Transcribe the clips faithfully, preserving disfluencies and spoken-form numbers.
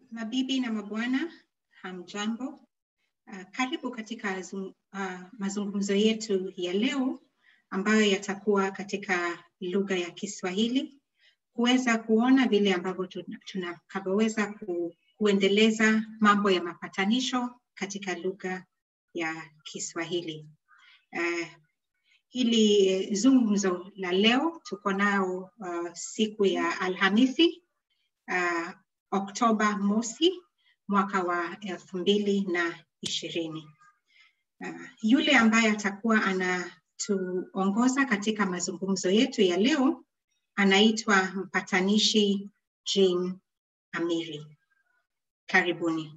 Mabibi na mabwana, hamjambo. Uh, karibu katika zung, uh, mazungumzo yetu ya leo ambayo yatakuwa katika lugha ya Kiswahili, kuweza kuona vile ambavyo tunakaweza ku, kuendeleza mambo ya mapatanisho katika lugha ya Kiswahili. Uh, hili zungumzo la leo tuko nao uh, siku ya Alhamisi, uh, Oktoba mosi mwaka wa elfu mbili na ishirini. Uh, yule ambaye atakuwa anatuongoza katika mazungumzo yetu ya leo anaitwa mpatanishi Jane Amiri. Karibuni.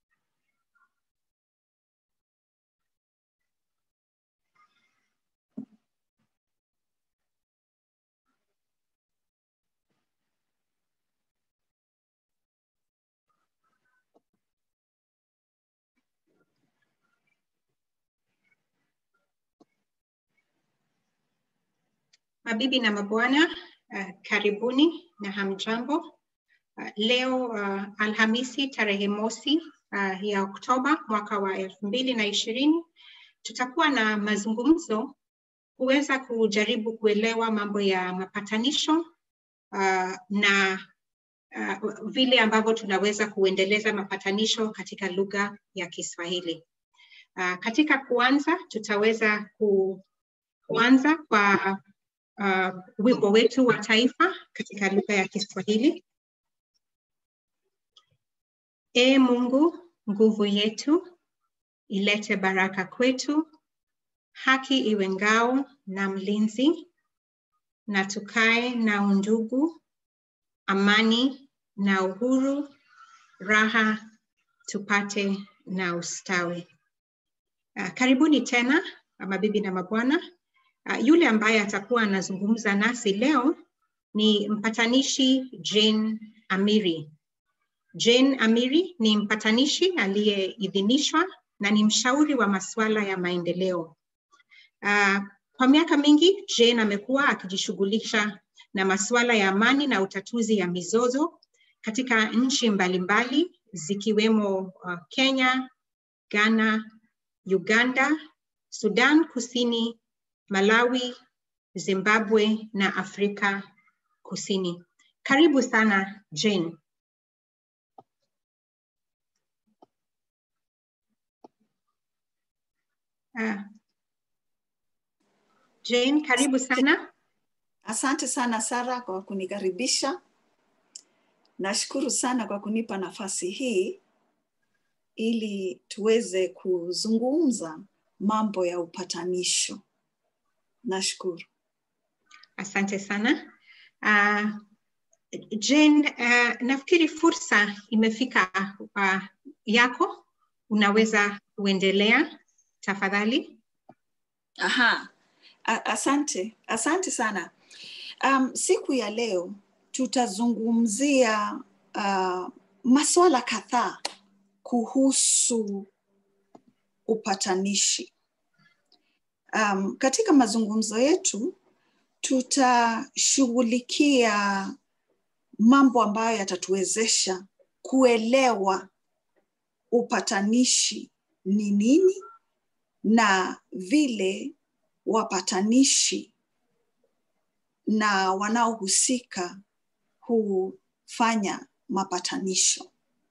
Mabibi na mabwana, uh, karibuni na hamjambo. Uh, leo uh, Alhamisi tarehe mosi uh, ya Oktoba mwaka wa elfu mbili na ishirini tutakuwa na mazungumzo kuweza kujaribu kuelewa mambo ya mapatanisho uh, na uh, vile ambavyo tunaweza kuendeleza mapatanisho katika lugha ya Kiswahili. Uh, katika kuanza tutaweza ku, kuanza kwa Uh, wimbo wetu wa taifa katika lugha ya Kiswahili. E Mungu, nguvu yetu, ilete baraka kwetu, haki iwe ngao na mlinzi, na tukae na undugu, amani na uhuru, raha tupate na ustawi. Uh, karibuni tena, mabibi na mabwana. Uh, yule ambaye atakuwa anazungumza nasi leo ni mpatanishi Jane Amiri. Jane Amiri ni mpatanishi aliyeidhinishwa na ni mshauri wa masuala ya maendeleo. Uh, kwa miaka mingi Jane amekuwa akijishughulisha na masuala ya amani na utatuzi ya mizozo katika nchi mbalimbali zikiwemo uh, Kenya, Ghana, Uganda, Sudan Kusini, Malawi, Zimbabwe na Afrika Kusini. Karibu sana Jane. Uh, Jane, karibu sana. Asante sana Sara kwa kunikaribisha. Nashukuru sana kwa kunipa nafasi hii ili tuweze kuzungumza mambo ya upatanisho. Nashukuru. Asante sana. Uh, Jane, uh, nafikiri fursa imefika uh, yako. Unaweza kuendelea tafadhali? Aha. Asante. Asante sana. Um, siku ya leo tutazungumzia uh, masuala kadhaa kuhusu upatanishi. Um, katika mazungumzo yetu tutashughulikia mambo ambayo yatatuwezesha kuelewa upatanishi ni nini na vile wapatanishi na wanaohusika hufanya mapatanisho.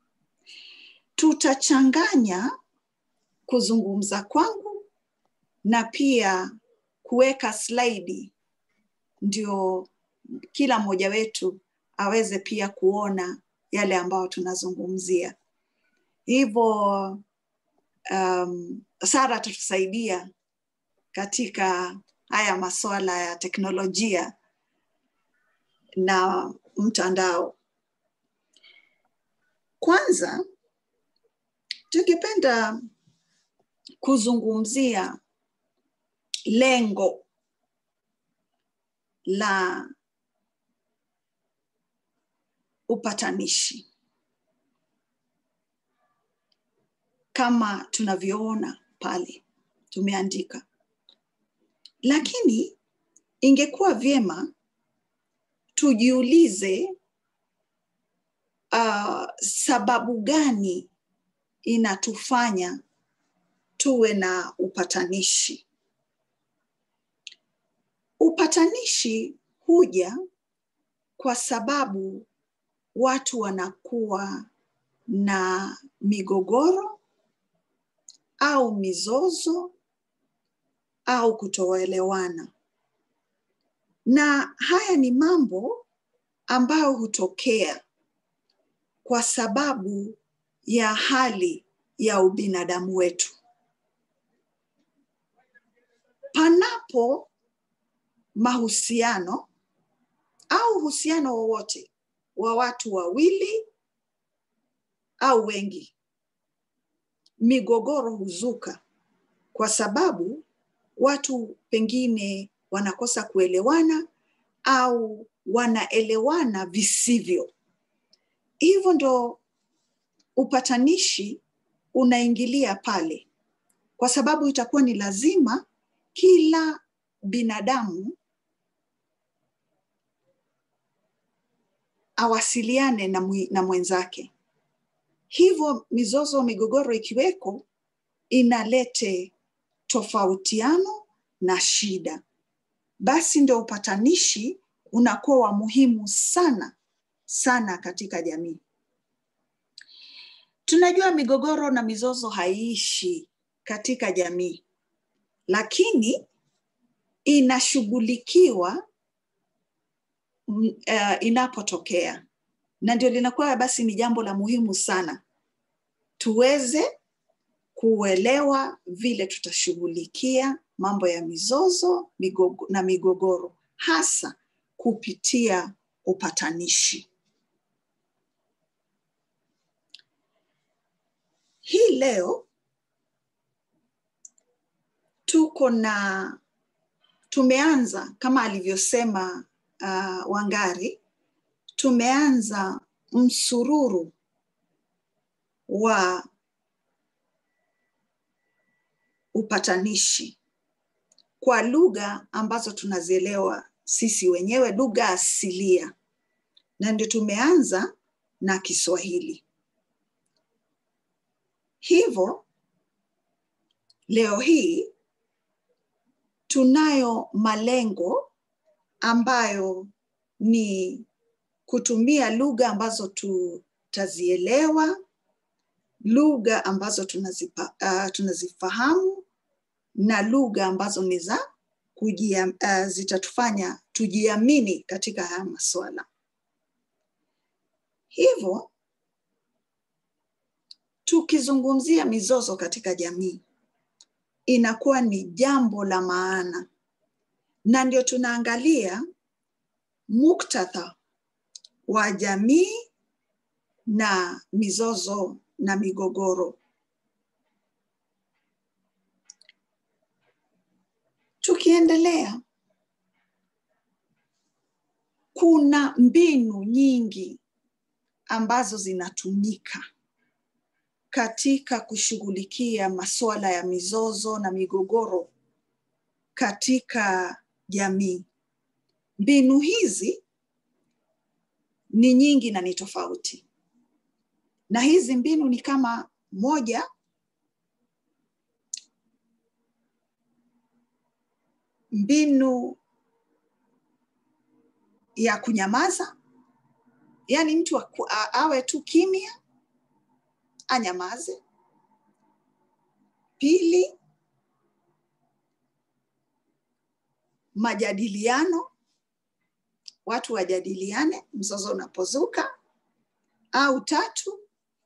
Tutachanganya kuzungumza kwangu na pia kuweka slide ndio kila mmoja wetu aweze pia kuona yale ambayo tunazungumzia. Hivyo um, Sara tutusaidia katika haya masuala ya teknolojia na mtandao. Kwanza tungependa kuzungumzia lengo la upatanishi. Kama tunavyoona pale tumeandika. Lakini ingekuwa vyema tujiulize uh, sababu gani inatufanya tuwe na upatanishi. Upatanishi huja kwa sababu watu wanakuwa na migogoro au mizozo au kutoelewana. Na haya ni mambo ambayo hutokea kwa sababu ya hali ya ubinadamu wetu. Panapo mahusiano au uhusiano wowote wa watu wawili au wengi, migogoro huzuka kwa sababu watu pengine wanakosa kuelewana au wanaelewana visivyo. Hivyo ndo upatanishi unaingilia pale, kwa sababu itakuwa ni lazima kila binadamu awasiliane na, na mwenzake. Hivyo mizozo, migogoro ikiweko, inalete tofautiano na shida. Basi ndio upatanishi unakuwa wa muhimu sana sana katika jamii. Tunajua migogoro na mizozo haiishi katika jamii, lakini inashughulikiwa uh, inapotokea. Na ndio linakuwa basi ni jambo la muhimu sana tuweze kuelewa vile tutashughulikia mambo ya mizozo migogo, na migogoro, hasa kupitia upatanishi. Hii leo tuko na tumeanza kama alivyosema uh, Wangari, tumeanza msururu wa upatanishi kwa lugha ambazo tunazielewa sisi wenyewe, lugha asilia. Na ndio tumeanza na Kiswahili. Hivyo leo hii tunayo malengo ambayo ni kutumia lugha ambazo tutazielewa, lugha ambazo tunazipa, uh, tunazifahamu, na lugha ambazo ni za kujia, uh, zitatufanya tujiamini katika haya masuala. Hivyo tukizungumzia mizozo katika jamii, inakuwa ni jambo la maana, na ndio tunaangalia muktadha wa jamii na mizozo na migogoro. Tukiendelea, kuna mbinu nyingi ambazo zinatumika katika kushughulikia masuala ya mizozo na migogoro katika jamii. Mbinu hizi ni nyingi na ni tofauti. Na hizi mbinu ni kama: moja, mbinu ya kunyamaza, yani mtu awe tu kimya, anyamaze. Pili, majadiliano, watu wajadiliane mzozo unapozuka. Au tatu,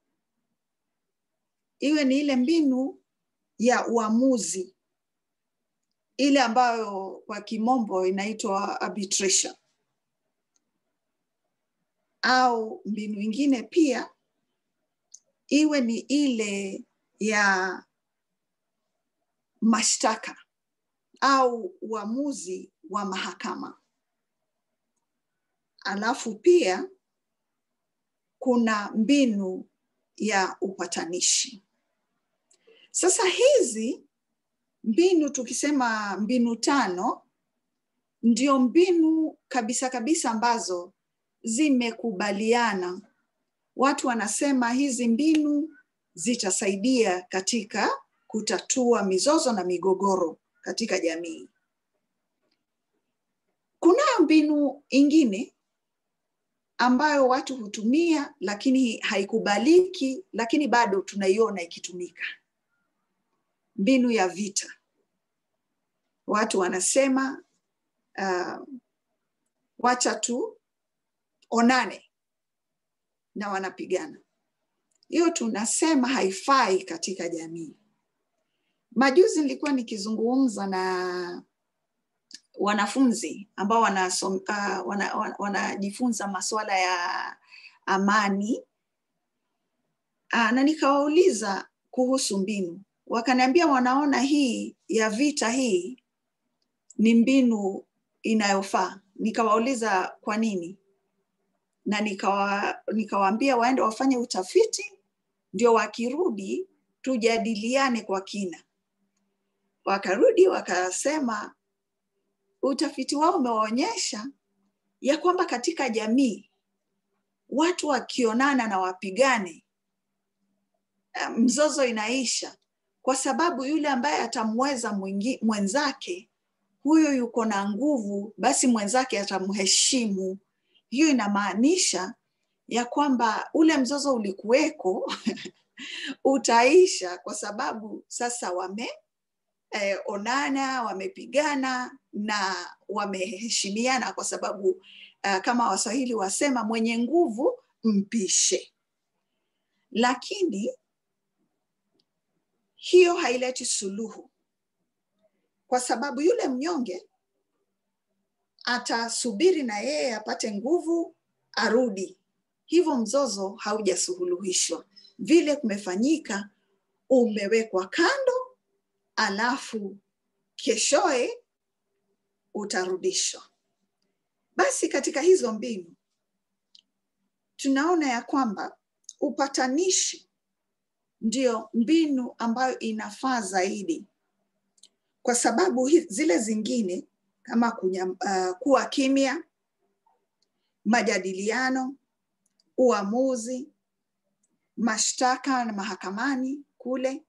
iwe ni ile mbinu ya uamuzi, ile ambayo kwa kimombo inaitwa arbitration. Au mbinu nyingine pia iwe ni ile ya mashtaka au uamuzi wa mahakama. Alafu pia kuna mbinu ya upatanishi. Sasa hizi mbinu, tukisema mbinu tano, ndio mbinu kabisa kabisa ambazo zimekubaliana watu wanasema hizi mbinu zitasaidia katika kutatua mizozo na migogoro katika jamii. Kuna mbinu ingine ambayo watu hutumia lakini haikubaliki, lakini bado tunaiona ikitumika. Mbinu ya vita. Watu wanasema uh, wacha tu onane, na wanapigana. Hiyo tunasema haifai katika jamii. Majuzi nilikuwa nikizungumza na wanafunzi ambao wanajifunza uh, wana, wana masuala ya amani, uh, na nikawauliza kuhusu mbinu. Wakaniambia wanaona hii ya vita hii ni mbinu inayofaa. Nikawauliza kwa nini, na nikawa nikawaambia waende wafanye utafiti, ndio wakirudi tujadiliane kwa kina. Wakarudi wakasema utafiti wao umeonyesha ya kwamba katika jamii watu wakionana na wapigane, mzozo inaisha, kwa sababu yule ambaye atamweza mwenzake, huyo yuko na nguvu, basi mwenzake atamheshimu. Hiyo inamaanisha ya kwamba ule mzozo ulikuweko utaisha, kwa sababu sasa wame eh, onana, wamepigana na wameheshimiana, kwa sababu uh, kama Waswahili wasema mwenye nguvu mpishe. Lakini hiyo haileti suluhu, kwa sababu yule mnyonge atasubiri na yeye apate nguvu arudi. Hivyo mzozo haujasuluhishwa. Vile kumefanyika, umewekwa kando, alafu keshoe utarudishwa. Basi katika hizo mbinu tunaona ya kwamba upatanishi ndio mbinu ambayo inafaa zaidi, kwa sababu zile zingine kama kunyam, uh, kuwa kimya, majadiliano, uamuzi, mashtaka na mahakamani kule,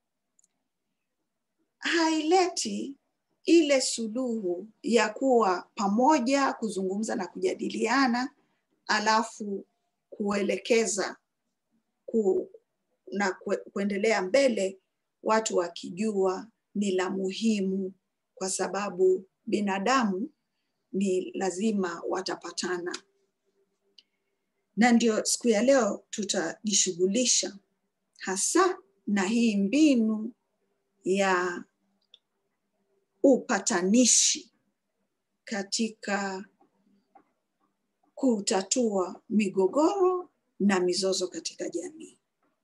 haileti ile suluhu ya kuwa pamoja, kuzungumza na kujadiliana, alafu kuelekeza ku, na kuendelea mbele, watu wakijua ni la muhimu, kwa sababu binadamu ni lazima watapatana. Na ndio siku ya leo tutajishughulisha hasa na hii mbinu ya upatanishi katika kutatua migogoro na mizozo katika jamii.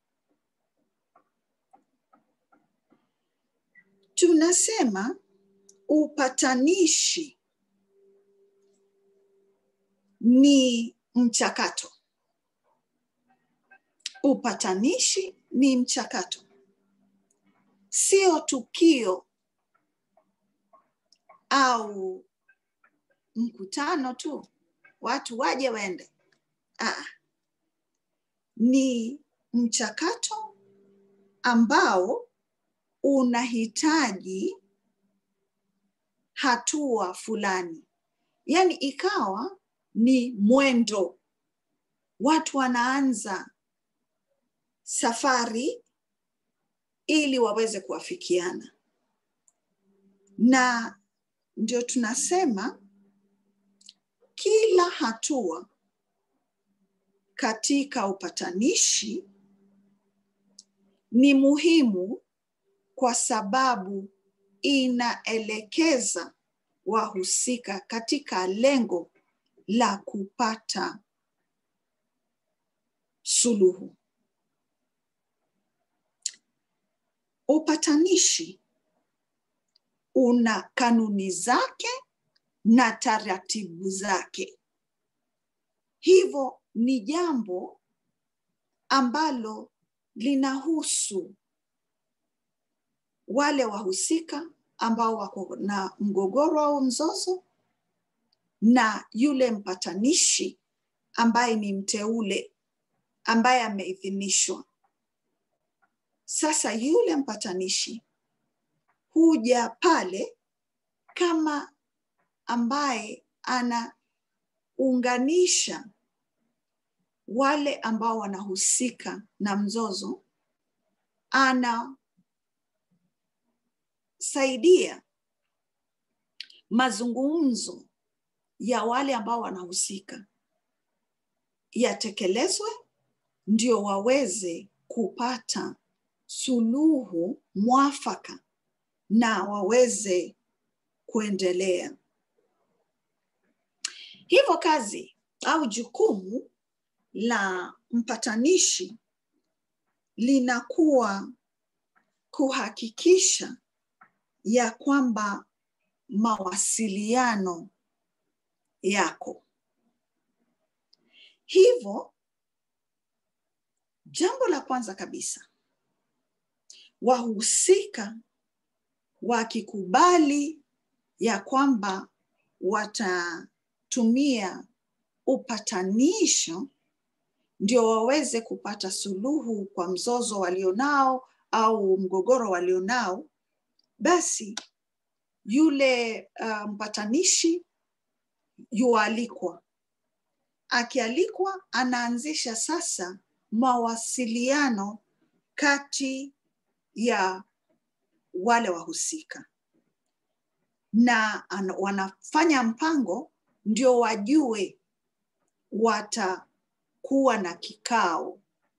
Tunasema upatanishi ni mchakato. Upatanishi ni mchakato, sio tukio au mkutano tu, watu waje waende. Ah, ni mchakato ambao unahitaji hatua fulani. Yaani ikawa ni mwendo, watu wanaanza safari ili waweze kuafikiana. Na ndio tunasema kila hatua katika upatanishi ni muhimu, kwa sababu inaelekeza wahusika katika lengo la kupata suluhu. Upatanishi una kanuni zake na taratibu zake. Hivyo ni jambo ambalo linahusu wale wahusika ambao wako na mgogoro au mzozo, na yule mpatanishi ambaye ni mteule ambaye ameidhinishwa. Sasa yule mpatanishi huja pale kama ambaye anaunganisha wale ambao wanahusika na mzozo, anasaidia mazungumzo ya wale ambao wanahusika yatekelezwe, ndio waweze kupata suluhu mwafaka na waweze kuendelea. Hivyo kazi au jukumu la mpatanishi linakuwa kuhakikisha ya kwamba mawasiliano yako. Hivyo jambo la kwanza kabisa, wahusika wakikubali ya kwamba watatumia upatanisho ndio waweze kupata suluhu kwa mzozo walionao au mgogoro walionao, basi yule uh, mpatanishi yualikwa. Akialikwa, anaanzisha sasa mawasiliano kati ya wale wahusika, na wanafanya mpango ndio wajue watakuwa na kikao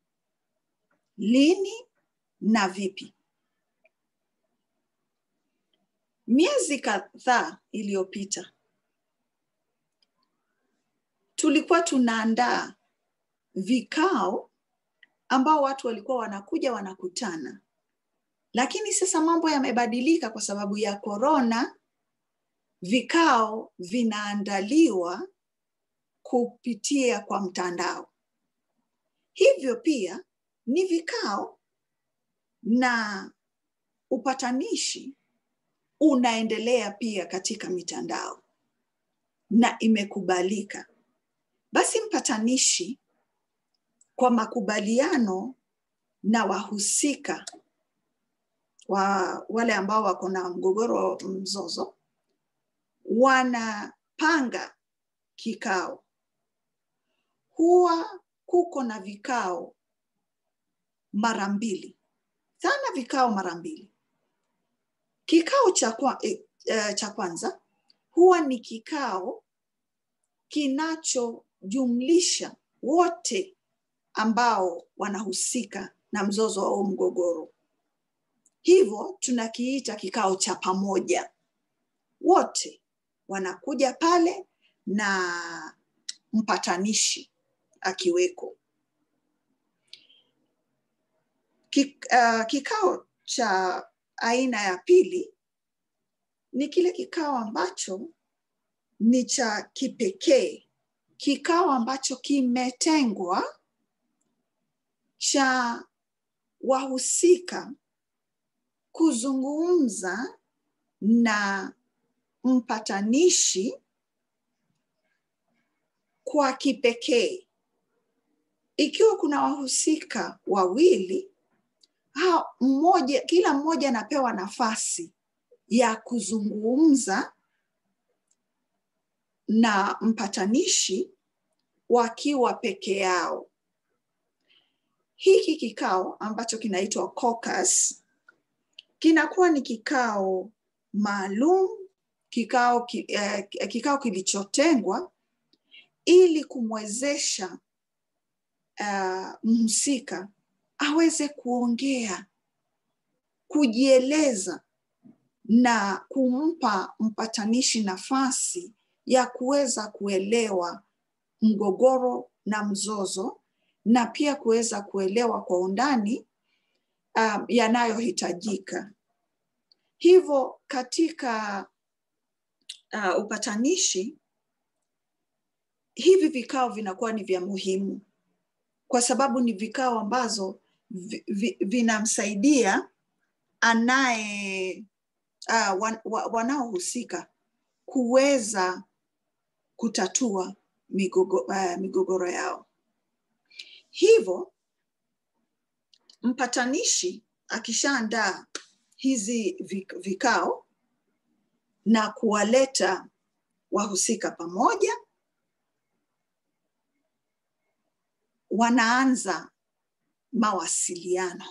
lini na vipi. Miezi kadhaa iliyopita tulikuwa tunaandaa vikao ambao watu walikuwa wanakuja wanakutana. Lakini sasa mambo yamebadilika kwa sababu ya corona. Vikao vinaandaliwa kupitia kwa mtandao. Hivyo pia ni vikao na upatanishi unaendelea pia katika mitandao na imekubalika. Basi mpatanishi kwa makubaliano na wahusika wa wale ambao wako na mgogoro mzozo, wanapanga kikao. Huwa kuko na vikao mara mbili. Sana vikao mara mbili. Kikao cha kwa, eh, cha kwanza huwa ni kikao kinachojumlisha wote ambao wanahusika na mzozo au mgogoro. Hivyo tunakiita kikao cha pamoja. Wote wanakuja pale na mpatanishi akiweko. Kikao cha aina ya pili ni kile kikao ambacho ni cha kipekee. Kikao ambacho kimetengwa cha wahusika kuzungumza na mpatanishi kwa kipekee. Ikiwa kuna wahusika wawili, hao mmoja, kila mmoja anapewa nafasi ya kuzungumza na mpatanishi wakiwa peke yao. Hiki kikao ambacho kinaitwa caucus kinakuwa ni kikao maalum, kikao eh, kikao kilichotengwa ili kumwezesha uh, mhusika aweze kuongea, kujieleza na kumpa mpatanishi nafasi ya kuweza kuelewa mgogoro na mzozo, na pia kuweza kuelewa kwa undani um, yanayohitajika. Hivyo katika uh, upatanishi, hivi vikao vinakuwa ni vya muhimu kwa sababu ni vikao ambazo vinamsaidia anaye uh, wan, wanaohusika kuweza kutatua migogo, uh, migogoro yao. Hivyo mpatanishi akishaandaa hizi vikao na kuwaleta wahusika pamoja, wanaanza mawasiliano.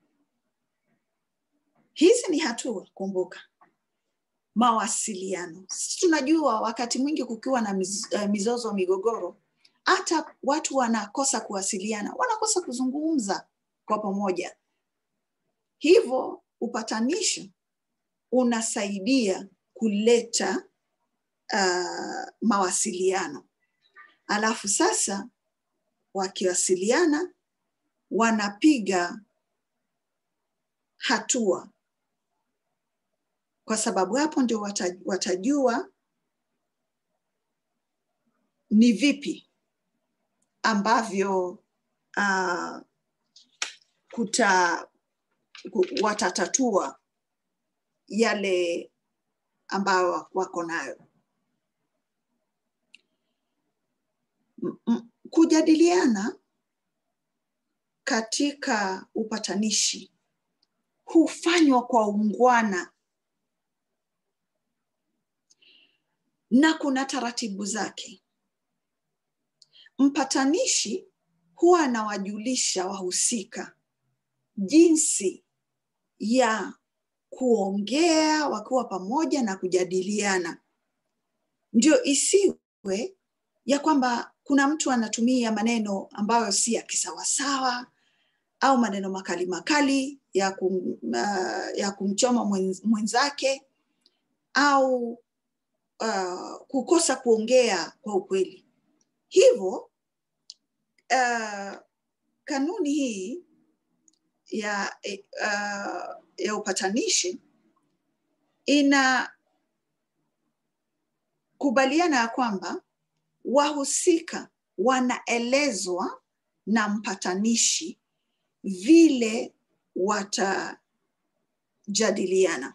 Hizi ni hatua, kumbuka. Mawasiliano. Sisi tunajua wakati mwingi kukiwa na miz, uh, mizozo, migogoro, hata watu wanakosa kuwasiliana, wanakosa kuzungumza kwa pamoja. Hivyo upatanisho unasaidia kuleta uh, mawasiliano. Alafu sasa wakiwasiliana wanapiga hatua, kwa sababu hapo ndio watajua ni vipi ambavyo uh, kuta watatatua yale ambayo wako nayo. Kujadiliana katika upatanishi hufanywa kwa ungwana na kuna taratibu zake. Mpatanishi huwa anawajulisha wahusika jinsi ya kuongea wakiwa pamoja na kujadiliana. Ndio isiwe ya kwamba kuna mtu anatumia maneno ambayo si ya kisawasawa au maneno makali makali ya, kum, uh, ya kumchoma mwenzake au uh, kukosa kuongea kwa ukweli. Hivyo uh, kanuni hii ya, uh, ya upatanishi ina kubaliana ya kwamba wahusika wanaelezwa na mpatanishi vile watajadiliana.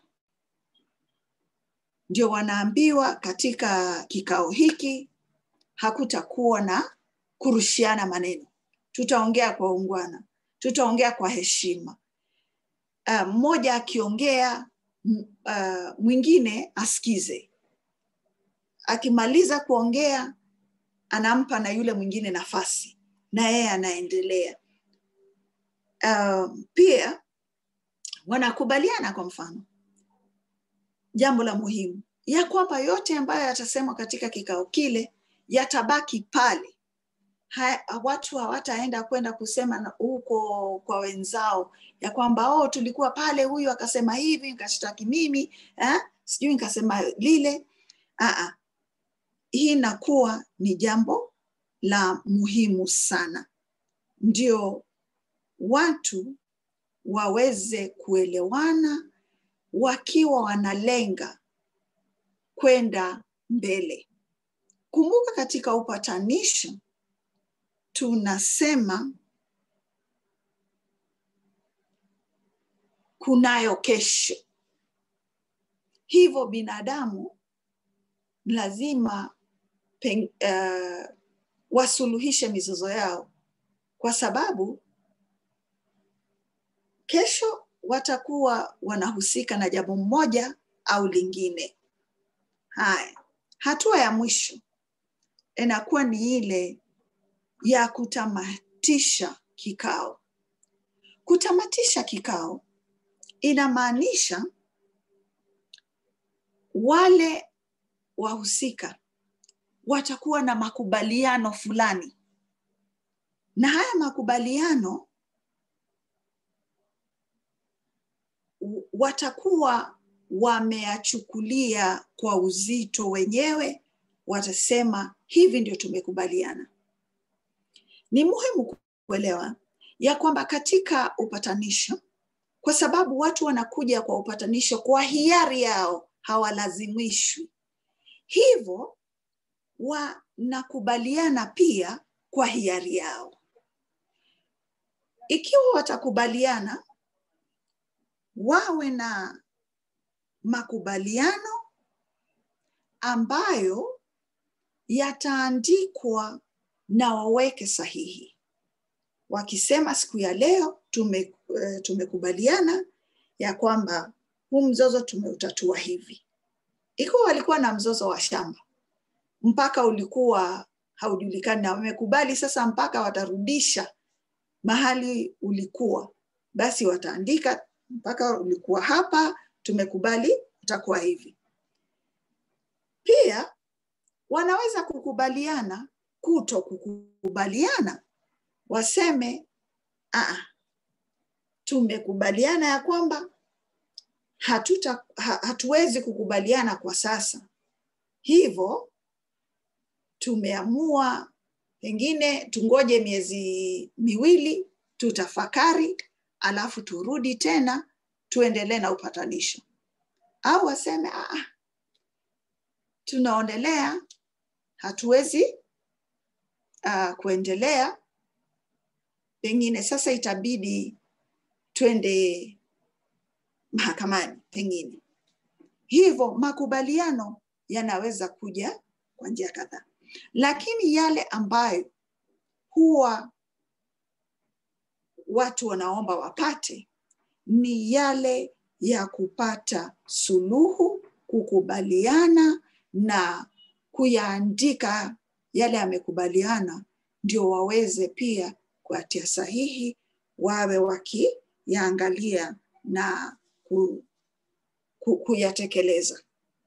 Ndio wanaambiwa katika kikao hiki hakutakuwa na kurushiana maneno. Tutaongea kwa ungwana, tutaongea kwa heshima. Mmoja uh, akiongea uh, mwingine asikize. Akimaliza kuongea anampa na yule mwingine nafasi na yeye anaendelea. Uh, pia wanakubaliana, kwa mfano, jambo la muhimu ya kwamba yote ambayo yatasemwa katika kikao kile yatabaki pale. Ha, watu hawataenda kwenda kusema huko kwa wenzao ya kwamba oh, tulikuwa pale, huyu akasema hivi, nikashtaki mimi, eh, sijui nikasema lile. Aa, hii inakuwa ni jambo la muhimu sana, ndio watu waweze kuelewana wakiwa wanalenga kwenda mbele. Kumbuka katika upatanisho tunasema kunayo kesho. Hivyo binadamu lazima pen, uh, wasuluhishe mizozo yao, kwa sababu kesho watakuwa wanahusika na jambo moja au lingine. Haya, hatua ya mwisho inakuwa ni ile ya kutamatisha kikao. Kutamatisha kikao inamaanisha wale wahusika watakuwa na makubaliano fulani, na haya makubaliano watakuwa wameachukulia kwa uzito wenyewe. Watasema hivi ndio tumekubaliana. Ni muhimu kuelewa ya kwamba katika upatanisho, kwa sababu watu wanakuja kwa upatanisho kwa hiari yao, hawalazimishwi, hivyo wanakubaliana pia kwa hiari yao. Ikiwa watakubaliana, wawe na makubaliano ambayo yataandikwa na waweke sahihi. wakisema siku ya leo tume, uh, tumekubaliana ya kwamba huu mzozo tumeutatua hivi. Ikiwa walikuwa na mzozo wa shamba, mpaka ulikuwa haujulikani na wamekubali sasa mpaka watarudisha mahali ulikuwa, basi wataandika mpaka ulikuwa hapa, tumekubali utakuwa hivi. Pia wanaweza kukubaliana kuto kukubaliana, waseme ah, tumekubaliana ya kwamba hatuta, ha, hatuwezi kukubaliana kwa sasa, hivyo tumeamua pengine tungoje miezi miwili, tutafakari, alafu turudi tena tuendelee na upatanisho. Au waseme ah, tunaendelea, hatuwezi uh, kuendelea, pengine sasa itabidi twende mahakamani pengine. Hivyo makubaliano yanaweza kuja kwa njia kadhaa, lakini yale ambayo huwa watu wanaomba wapate ni yale ya kupata suluhu, kukubaliana na kuyaandika yale yamekubaliana, ndio waweze pia kuatia sahihi, wawe wakiyaangalia na ku, ku, kuyatekeleza.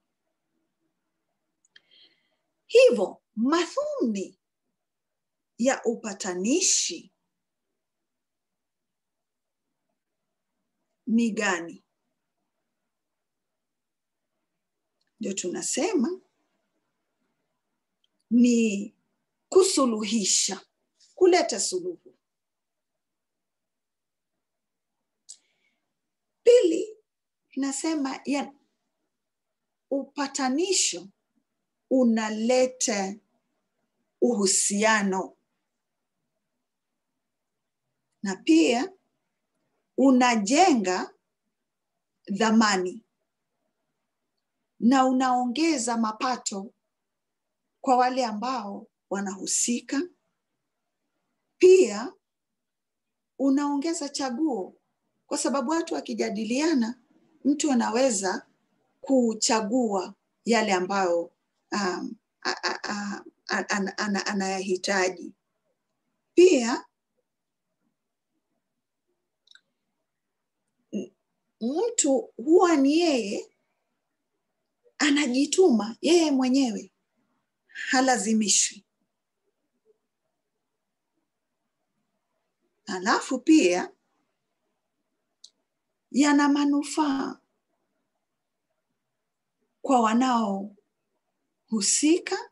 Hivyo madhumuni ya upatanishi ni gani? Ndio tunasema ni kusuluhisha, kuleta suluhu. Pili, nasema ya upatanisho unaleta uhusiano, na pia unajenga dhamani na unaongeza mapato kwa wale ambao wanahusika. Pia unaongeza chaguo, kwa sababu watu wakijadiliana, mtu anaweza kuchagua yale ambayo um, anayahitaji. Pia mtu huwa ni yeye anajituma yeye mwenyewe, halazimishwi. Alafu pia yana manufaa kwa wanaohusika,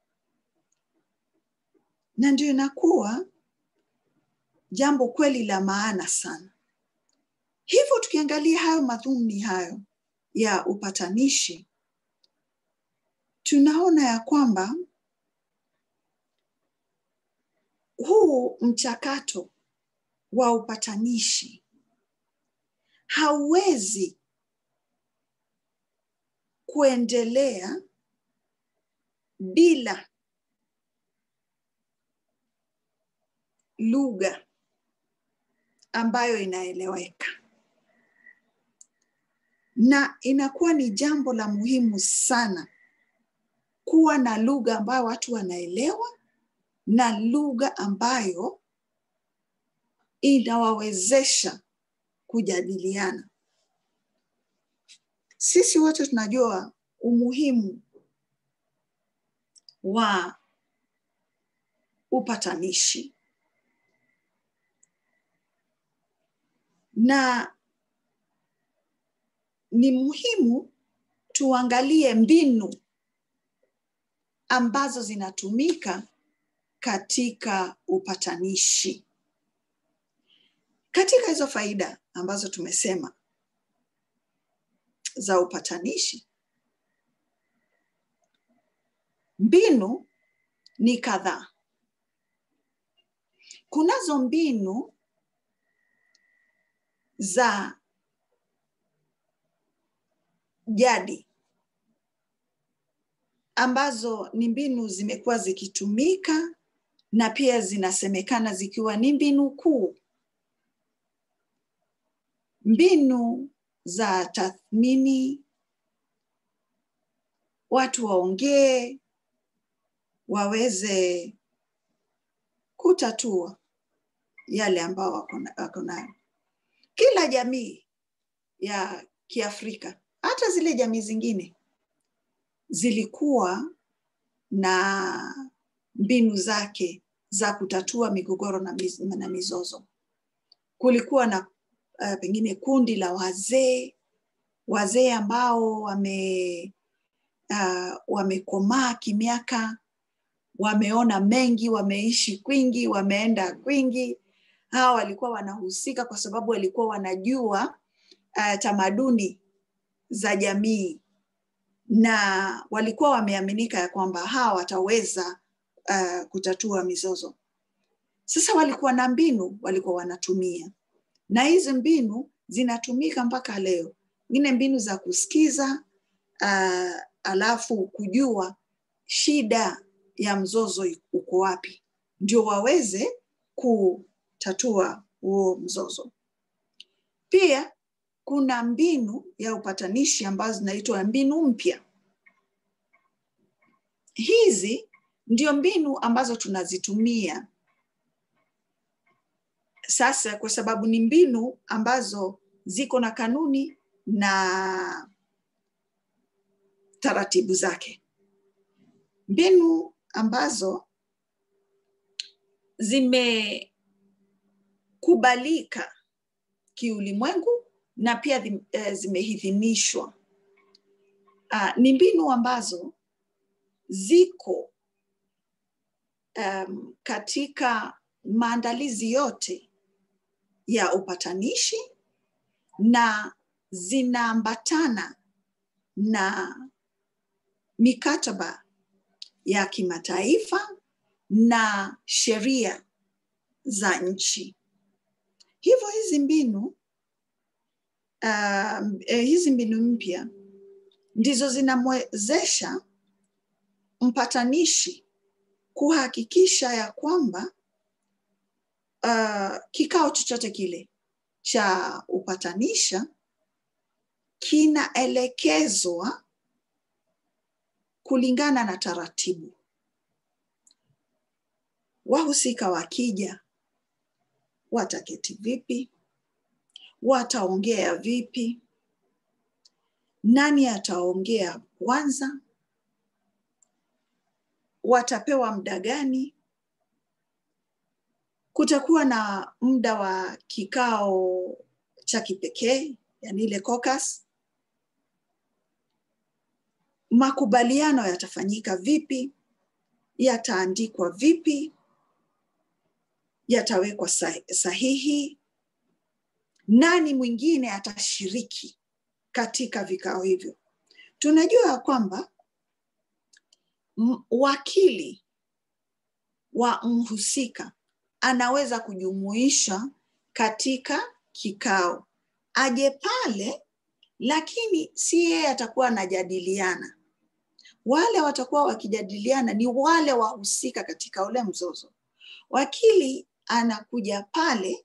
na ndio inakuwa jambo kweli la maana sana. Hivyo tukiangalia hayo madhumuni hayo ya upatanishi, tunaona ya kwamba huu mchakato wa upatanishi hauwezi kuendelea bila lugha ambayo inaeleweka, na inakuwa ni jambo la muhimu sana kuwa na lugha ambayo watu wanaelewa, na lugha ambayo inawawezesha kujadiliana. Sisi wote tunajua umuhimu wa upatanishi, na ni muhimu tuangalie mbinu ambazo zinatumika katika upatanishi. Katika hizo faida ambazo tumesema za upatanishi, mbinu ni kadhaa. Kunazo mbinu za jadi ambazo ni mbinu zimekuwa zikitumika na pia zinasemekana zikiwa ni mbinu kuu. Mbinu za tathmini, watu waongee, waweze kutatua yale ambao wako nayo. Kila jamii ya Kiafrika, hata zile jamii zingine, zilikuwa na mbinu zake za kutatua migogoro na, miz, na mizozo. Kulikuwa na uh, pengine kundi la wazee, wazee ambao wame uh, wamekomaa kimiaka, wameona mengi, wameishi kwingi, wameenda kwingi. Hao walikuwa wanahusika kwa sababu walikuwa wanajua uh, tamaduni za jamii, na walikuwa wameaminika ya kwamba hawa wataweza uh, kutatua mizozo. Sasa walikuwa na mbinu walikuwa wanatumia, na hizi mbinu zinatumika mpaka leo. Ngine mbinu za kusikiza, uh, alafu kujua shida ya mzozo uko wapi, ndio waweze kutatua huo mzozo. Pia kuna mbinu ya upatanishi ambazo zinaitwa mbinu mpya. Hizi ndio mbinu ambazo tunazitumia sasa, kwa sababu ni mbinu ambazo ziko na kanuni na taratibu zake. Mbinu ambazo zimekubalika kiulimwengu na pia zimeidhinishwa. Uh, ni mbinu ambazo ziko um, katika maandalizi yote ya upatanishi na zinaambatana na mikataba ya kimataifa na sheria za nchi. Hivyo hizi mbinu uh, hizi mbinu mpya ndizo zinamwezesha mpatanishi kuhakikisha ya kwamba uh, kikao chochote kile cha upatanisha kinaelekezwa kulingana na taratibu. Wahusika wakija, wataketi vipi? Wataongea vipi? Nani ataongea kwanza? Watapewa muda gani? Kutakuwa na muda wa kikao cha kipekee, yani ile caucus. Makubaliano yatafanyika vipi? Yataandikwa vipi? Yatawekwa sahihi? Nani mwingine atashiriki katika vikao hivyo? Tunajua kwamba wakili wa mhusika anaweza kujumuisha katika kikao. Aje pale, lakini si yeye atakuwa anajadiliana. Wale watakuwa wakijadiliana ni wale wahusika katika ule mzozo. Wakili anakuja pale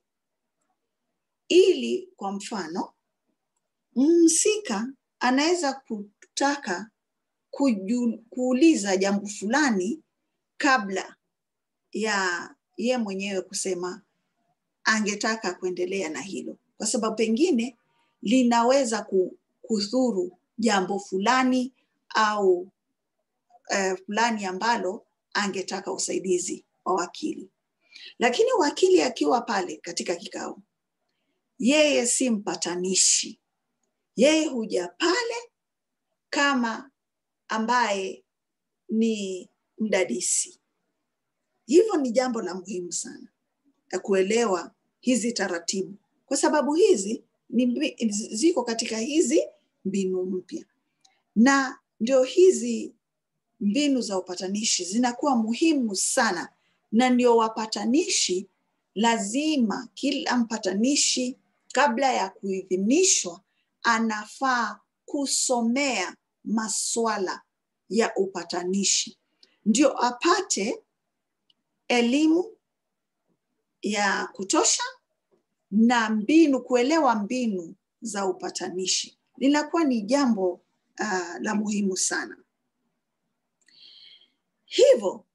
ili, kwa mfano, mhusika anaweza kutaka kuju, kuuliza jambo fulani kabla ya ye mwenyewe kusema angetaka kuendelea na hilo, kwa sababu pengine linaweza kudhuru jambo fulani au uh, fulani ambalo angetaka usaidizi wa wakili. Lakini wakili akiwa pale katika kikao, yeye si mpatanishi. Yeye huja pale kama ambaye ni mdadisi. Hivyo ni jambo la muhimu sana ya kuelewa hizi taratibu, kwa sababu hizi ni, ziko katika hizi mbinu mpya. Na ndio hizi mbinu za upatanishi zinakuwa muhimu sana, na ndio wapatanishi lazima, kila mpatanishi kabla ya kuidhinishwa anafaa kusomea masuala ya upatanishi, ndio apate elimu ya kutosha na mbinu, kuelewa mbinu za upatanishi linakuwa ni jambo uh, la muhimu sana. Hivyo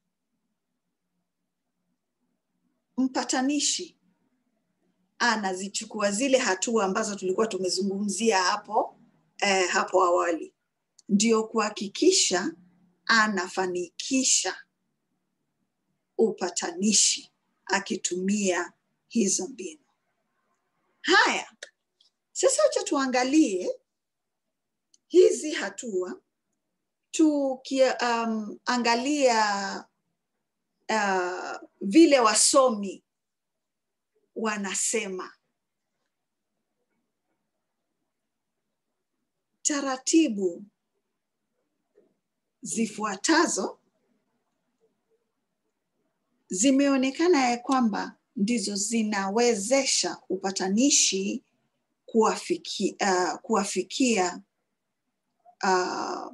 mpatanishi anazichukua zile hatua ambazo tulikuwa tumezungumzia hapo eh, hapo awali, ndio kuhakikisha anafanikisha upatanishi akitumia hizo mbinu. Haya, sasa acha tuangalie hizi hatua, tukiangalia um, uh, vile wasomi wanasema. Taratibu zifuatazo zimeonekana ya kwamba ndizo zinawezesha upatanishi kuwafiki, uh, kuwafikia uh,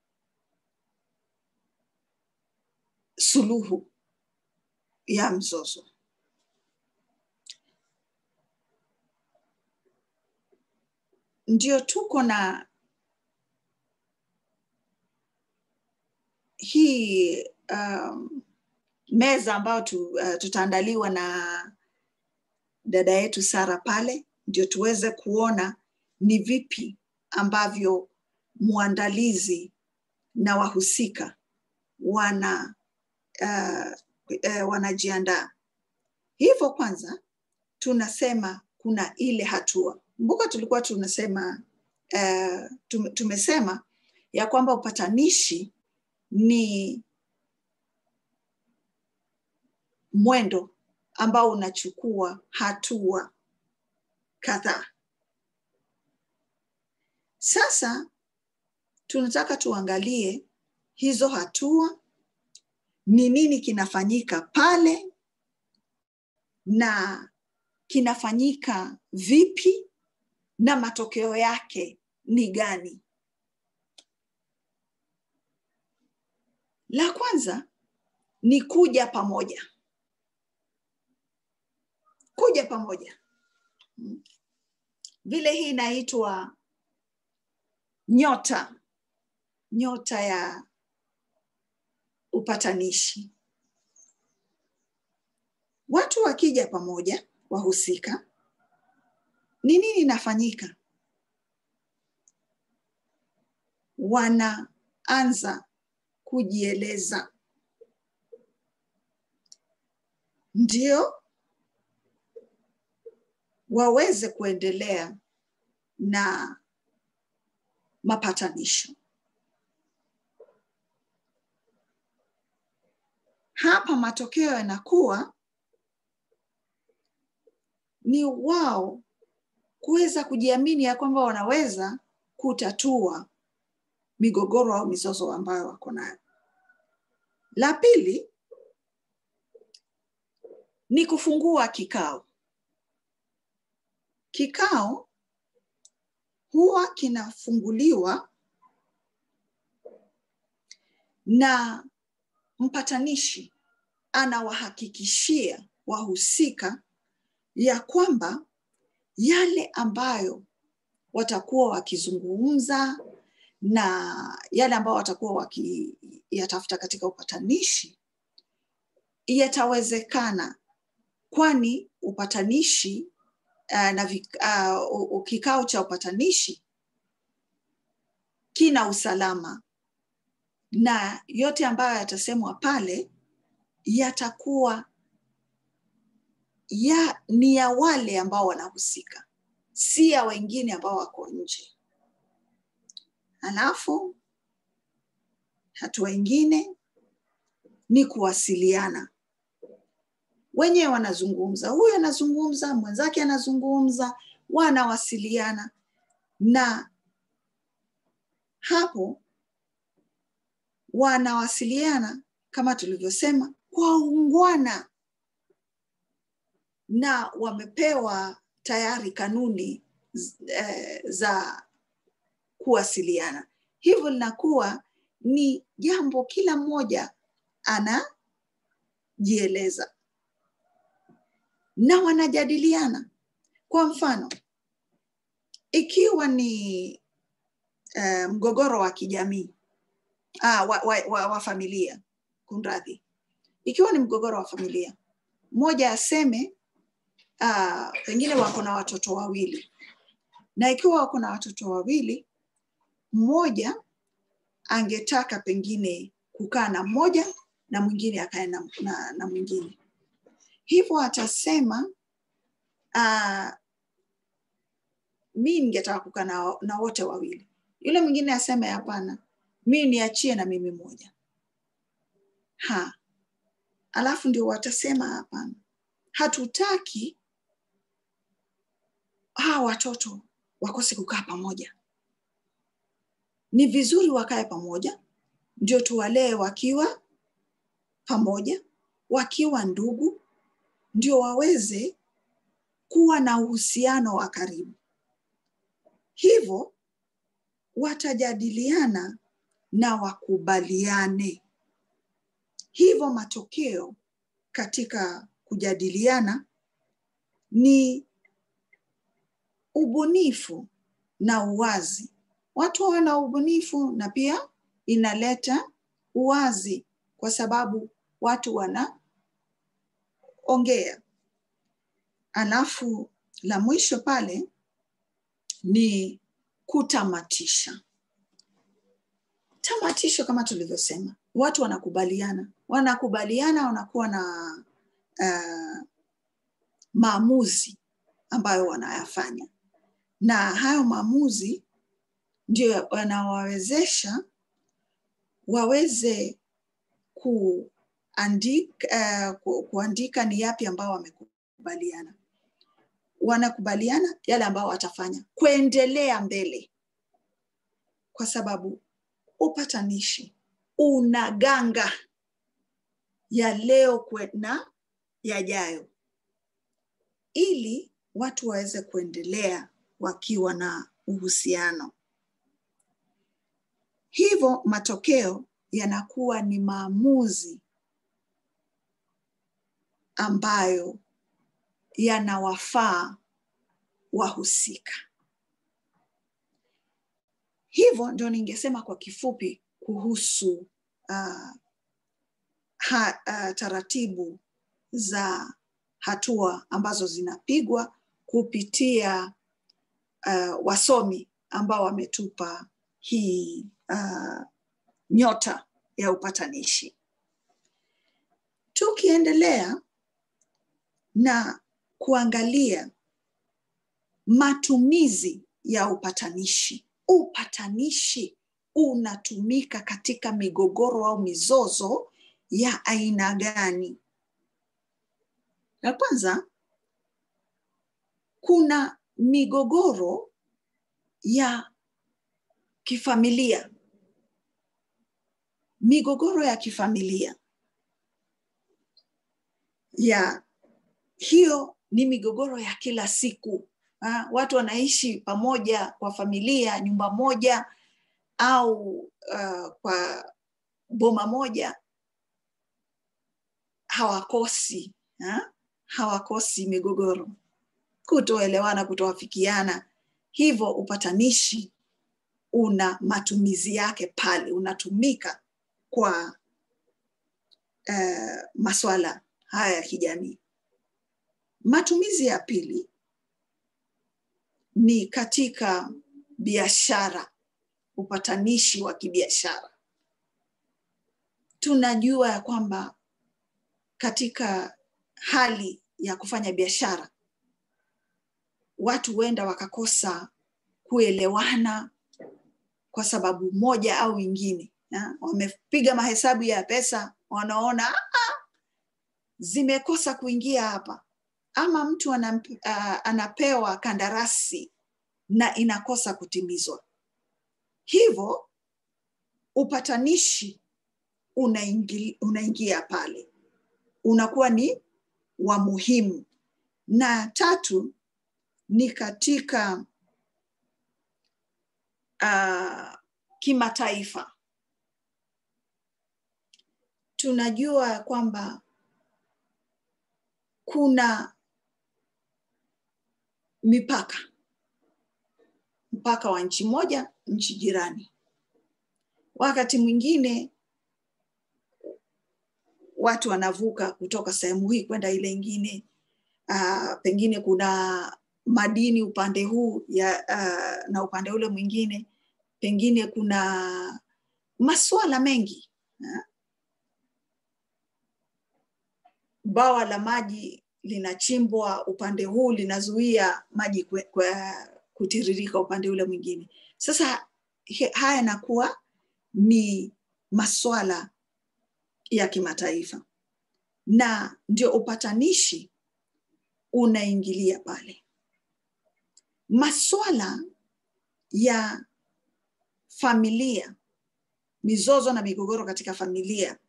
suluhu ya mzozo. Ndio tuko na hii um, meza ambayo tu, uh, tutaandaliwa na dada yetu Sara pale, ndio tuweze kuona ni vipi ambavyo muandalizi na wahusika wana uh, uh, wanajiandaa. Hivyo kwanza tunasema kuna ile hatua. Kumbuka tulikuwa tunasema uh, tumesema ya kwamba upatanishi ni mwendo ambao unachukua hatua kadhaa. Sasa tunataka tuangalie hizo hatua, ni nini kinafanyika pale na kinafanyika vipi na matokeo yake ni gani. La kwanza ni kuja pamoja. Kuja pamoja. Vile hii inaitwa nyota. Nyota ya upatanishi. Watu wakija pamoja, wahusika, ni nini inafanyika? Wanaanza kujieleza. Ndio waweze kuendelea na mapatanisho. Hapa matokeo yanakuwa ni wao kuweza kujiamini ya kwamba wanaweza kutatua migogoro au mizozo ambayo wako nayo. La pili ni kufungua kikao. Kikao huwa kinafunguliwa na mpatanishi anawahakikishia wahusika ya kwamba yale ambayo watakuwa wakizungumza na yale ambayo watakuwa wakiyatafuta katika upatanishi yatawezekana, kwani upatanishi uh, na uh, kikao cha upatanishi kina usalama, na yote ambayo yatasemwa pale yatakuwa ya ni ya wale ambao wanahusika, si ya wengine ambao wako nje. Alafu hatua nyingine ni kuwasiliana. Wenyewe wanazungumza, huyu anazungumza, mwenzake anazungumza, wanawasiliana, na hapo wanawasiliana kama tulivyosema kwa ungwana, na wamepewa tayari kanuni eh, za kuwasiliana. Hivyo linakuwa ni jambo kila mmoja ana wanajieleza na wanajadiliana. Kwa mfano, ikiwa ni uh, mgogoro wa kijamii, ah, wa, wa, wa, wa familia, kunradhi. Ikiwa ni mgogoro wa familia, mmoja aseme uh, pengine wako na watoto wawili. Na ikiwa wako na watoto wawili, mmoja angetaka pengine kukaa na mmoja na mwingine akae na, na, na mwingine. Hivyo atasema uh, mimi ningetaka kukaa na, na wote wawili. Yule mwingine aseme hapana, mimi niachie na mimi moja. Ha. Alafu ndio watasema hapana, hatutaki hawa watoto wakose kukaa pamoja. Ni vizuri wakae pamoja, ndio tuwalee wakiwa pamoja, wakiwa ndugu, ndio waweze kuwa na uhusiano wa karibu. Hivyo watajadiliana na wakubaliane. Hivyo matokeo katika kujadiliana ni ubunifu na uwazi. Watu wana ubunifu na pia inaleta uwazi kwa sababu watu wanaongea. Alafu la mwisho pale ni kutamatisha. Tamatisho kama tulivyosema, watu wanakubaliana. Wanakubaliana, wanakuwa na uh, maamuzi ambayo wanayafanya. Na hayo maamuzi ndio wanawawezesha waweze kuandika, uh, ku, kuandika ni yapi ambao wamekubaliana. Wanakubaliana yale ambao watafanya kuendelea mbele. Kwa sababu upatanishi unaganga ya leo na yajayo, ili watu waweze kuendelea wakiwa na uhusiano. Hivyo matokeo yanakuwa ni maamuzi ambayo yanawafaa wahusika. Hivyo ndio ningesema kwa kifupi kuhusu uh, ha, uh, taratibu za hatua ambazo zinapigwa kupitia uh, wasomi ambao wametupa hii uh, nyota ya upatanishi. Tukiendelea na kuangalia matumizi ya upatanishi. Upatanishi unatumika katika migogoro au mizozo ya aina gani? La kwanza, kuna migogoro ya kifamilia. Migogoro ya kifamilia. Ya hiyo ni migogoro ya kila siku. Ha, watu wanaishi pamoja kwa familia, nyumba moja au uh, kwa boma moja, hawakosi ha? hawakosi migogoro, kutoelewana, kutowafikiana. Hivyo upatanishi una matumizi yake pale, unatumika kwa uh, masuala haya ya kijamii. Matumizi ya pili ni katika biashara, upatanishi wa kibiashara. Tunajua ya kwamba katika hali ya kufanya biashara, watu huenda wakakosa kuelewana kwa sababu moja au ingine. Wamepiga mahesabu ya pesa, wanaona ah, zimekosa kuingia hapa. Ama mtu anamp, uh, anapewa kandarasi na inakosa kutimizwa. Hivyo upatanishi unaingia, unaingia pale. Unakuwa ni wa muhimu. Na tatu ni katika uh, kimataifa. Tunajua kwamba kuna mipaka, mpaka wa nchi moja, nchi jirani. Wakati mwingine watu wanavuka kutoka sehemu hii kwenda ile ingine. Uh, pengine kuna madini upande huu ya, uh, na upande ule mwingine. Pengine kuna masuala mengi. Uh, bawa la maji linachimbwa upande huu, linazuia maji kwe, kwe, kutiririka upande ule mwingine. Sasa haya yanakuwa ni masuala ya kimataifa, na ndio upatanishi unaingilia pale. Masuala ya familia, mizozo na migogoro katika familia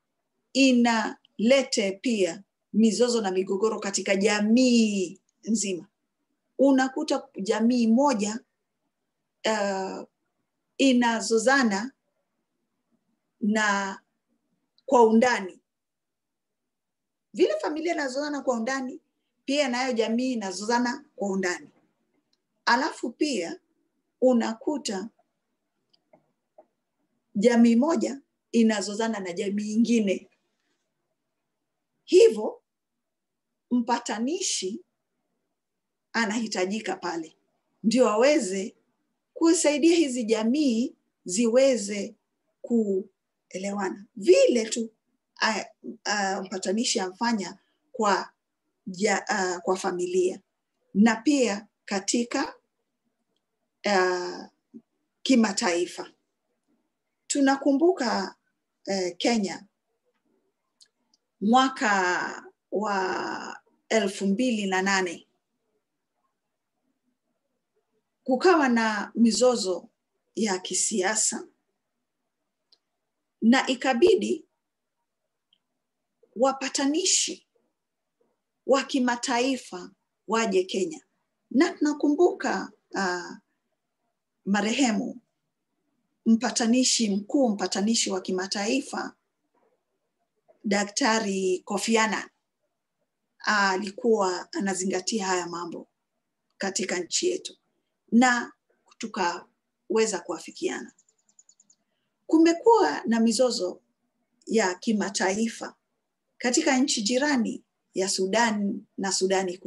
inalete pia mizozo na migogoro katika jamii nzima. Unakuta jamii moja uh, inazozana na kwa undani. Vile familia inazozana kwa undani, pia nayo jamii inazozana kwa undani. Alafu pia unakuta jamii moja inazozana na jamii ingine. Hivyo mpatanishi anahitajika pale, ndio aweze kusaidia hizi jamii ziweze kuelewana. Vile tu uh, uh, mpatanishi amfanya kwa, ja, uh, kwa familia na pia katika uh, kimataifa. Tunakumbuka uh, Kenya mwaka wa elfu mbili na nane kukawa na mizozo ya kisiasa, na ikabidi wapatanishi wa kimataifa waje Kenya. Na tunakumbuka uh, marehemu mpatanishi mkuu, mpatanishi wa kimataifa Daktari Kofi Annan alikuwa anazingatia haya mambo katika nchi yetu, na tukaweza kuafikiana. Kumekuwa na mizozo ya kimataifa katika nchi jirani ya Sudan na Sudani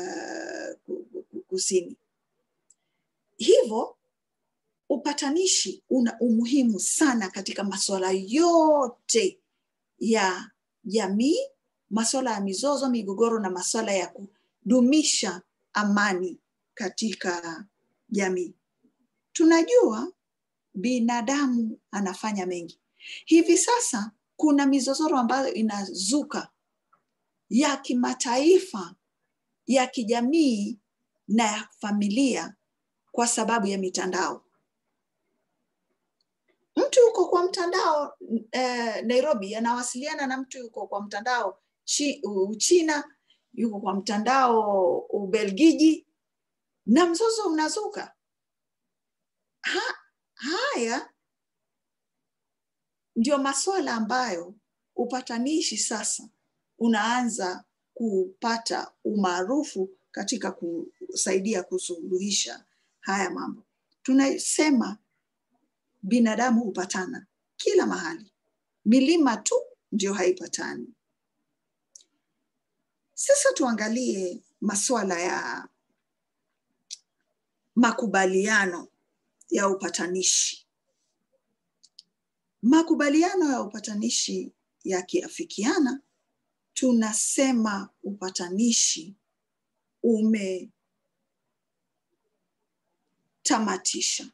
Kusini. Hivyo upatanishi una umuhimu sana katika masuala yote ya jamii, masuala ya mizozo, migogoro na masuala ya kudumisha amani katika jamii. Tunajua binadamu anafanya mengi. Hivi sasa kuna mizozoro ambayo inazuka ya kimataifa, ya kijamii na ya familia kwa sababu ya mitandao. Mtu yuko kwa mtandao eh, Nairobi anawasiliana na mtu yuko kwa mtandao Uchina, yuko kwa mtandao Ubelgiji, na mzozo unazuka. Ha, haya ndio masuala ambayo upatanishi sasa unaanza kupata umaarufu katika kusaidia kusuluhisha haya mambo. Tunasema binadamu hupatana kila mahali, milima tu ndio haipatani. Sasa tuangalie masuala ya makubaliano ya upatanishi. Makubaliano ya upatanishi yakiafikiana, tunasema upatanishi umetamatisha.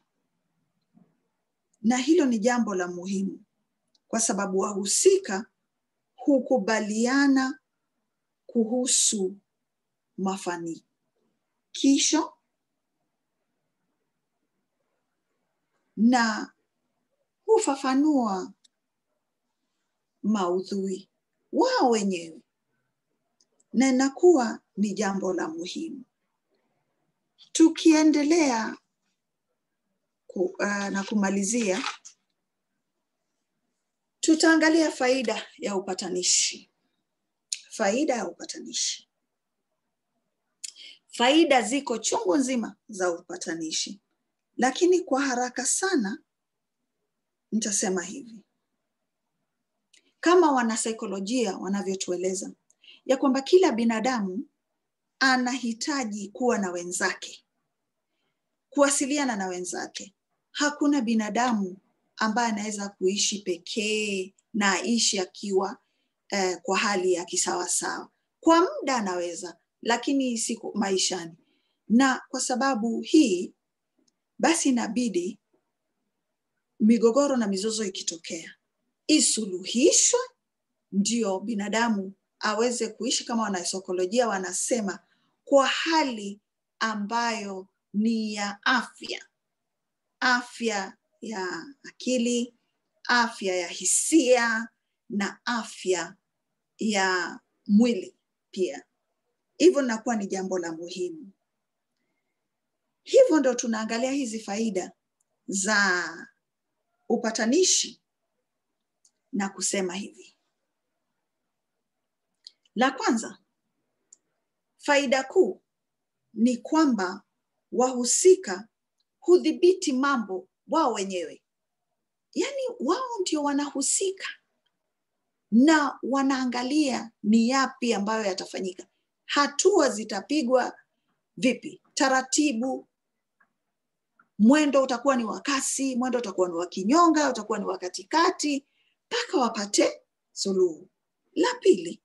Na hilo ni jambo la muhimu, kwa sababu wahusika hukubaliana kuhusu mafanikisho na hufafanua maudhui wao wenyewe, na inakuwa ni jambo la muhimu. Tukiendelea ku, uh, na kumalizia, tutaangalia faida ya upatanishi. faida ya upatanishi. Faida ziko chungu nzima za upatanishi, lakini kwa haraka sana nitasema hivi. Kama wanasaikolojia wanavyotueleza ya kwamba kila binadamu anahitaji kuwa na wenzake, kuwasiliana na wenzake. Hakuna binadamu ambaye anaweza kuishi pekee na aishi akiwa eh, kwa hali ya kisawasawa. Kwa muda anaweza, lakini si maishani. Na kwa sababu hii, basi inabidi migogoro na mizozo ikitokea isuluhishwe, ndio binadamu aweze kuishi, kama wanasaikolojia wanasema, kwa hali ambayo ni ya afya. Afya ya akili, afya ya hisia na afya ya mwili pia. Hivyo nakuwa ni jambo la muhimu. Hivyo ndo tunaangalia hizi faida za upatanishi na kusema hivi. La kwanza, faida kuu ni kwamba wahusika hudhibiti mambo wao wenyewe. Yaani wao ndio wanahusika na wanaangalia ni yapi ambayo yatafanyika. Hatua zitapigwa vipi, taratibu, mwendo utakuwa ni wa kasi, mwendo utakuwa ni wa kinyonga, utakuwa ni wa katikati, mpaka wapate suluhu. La pili,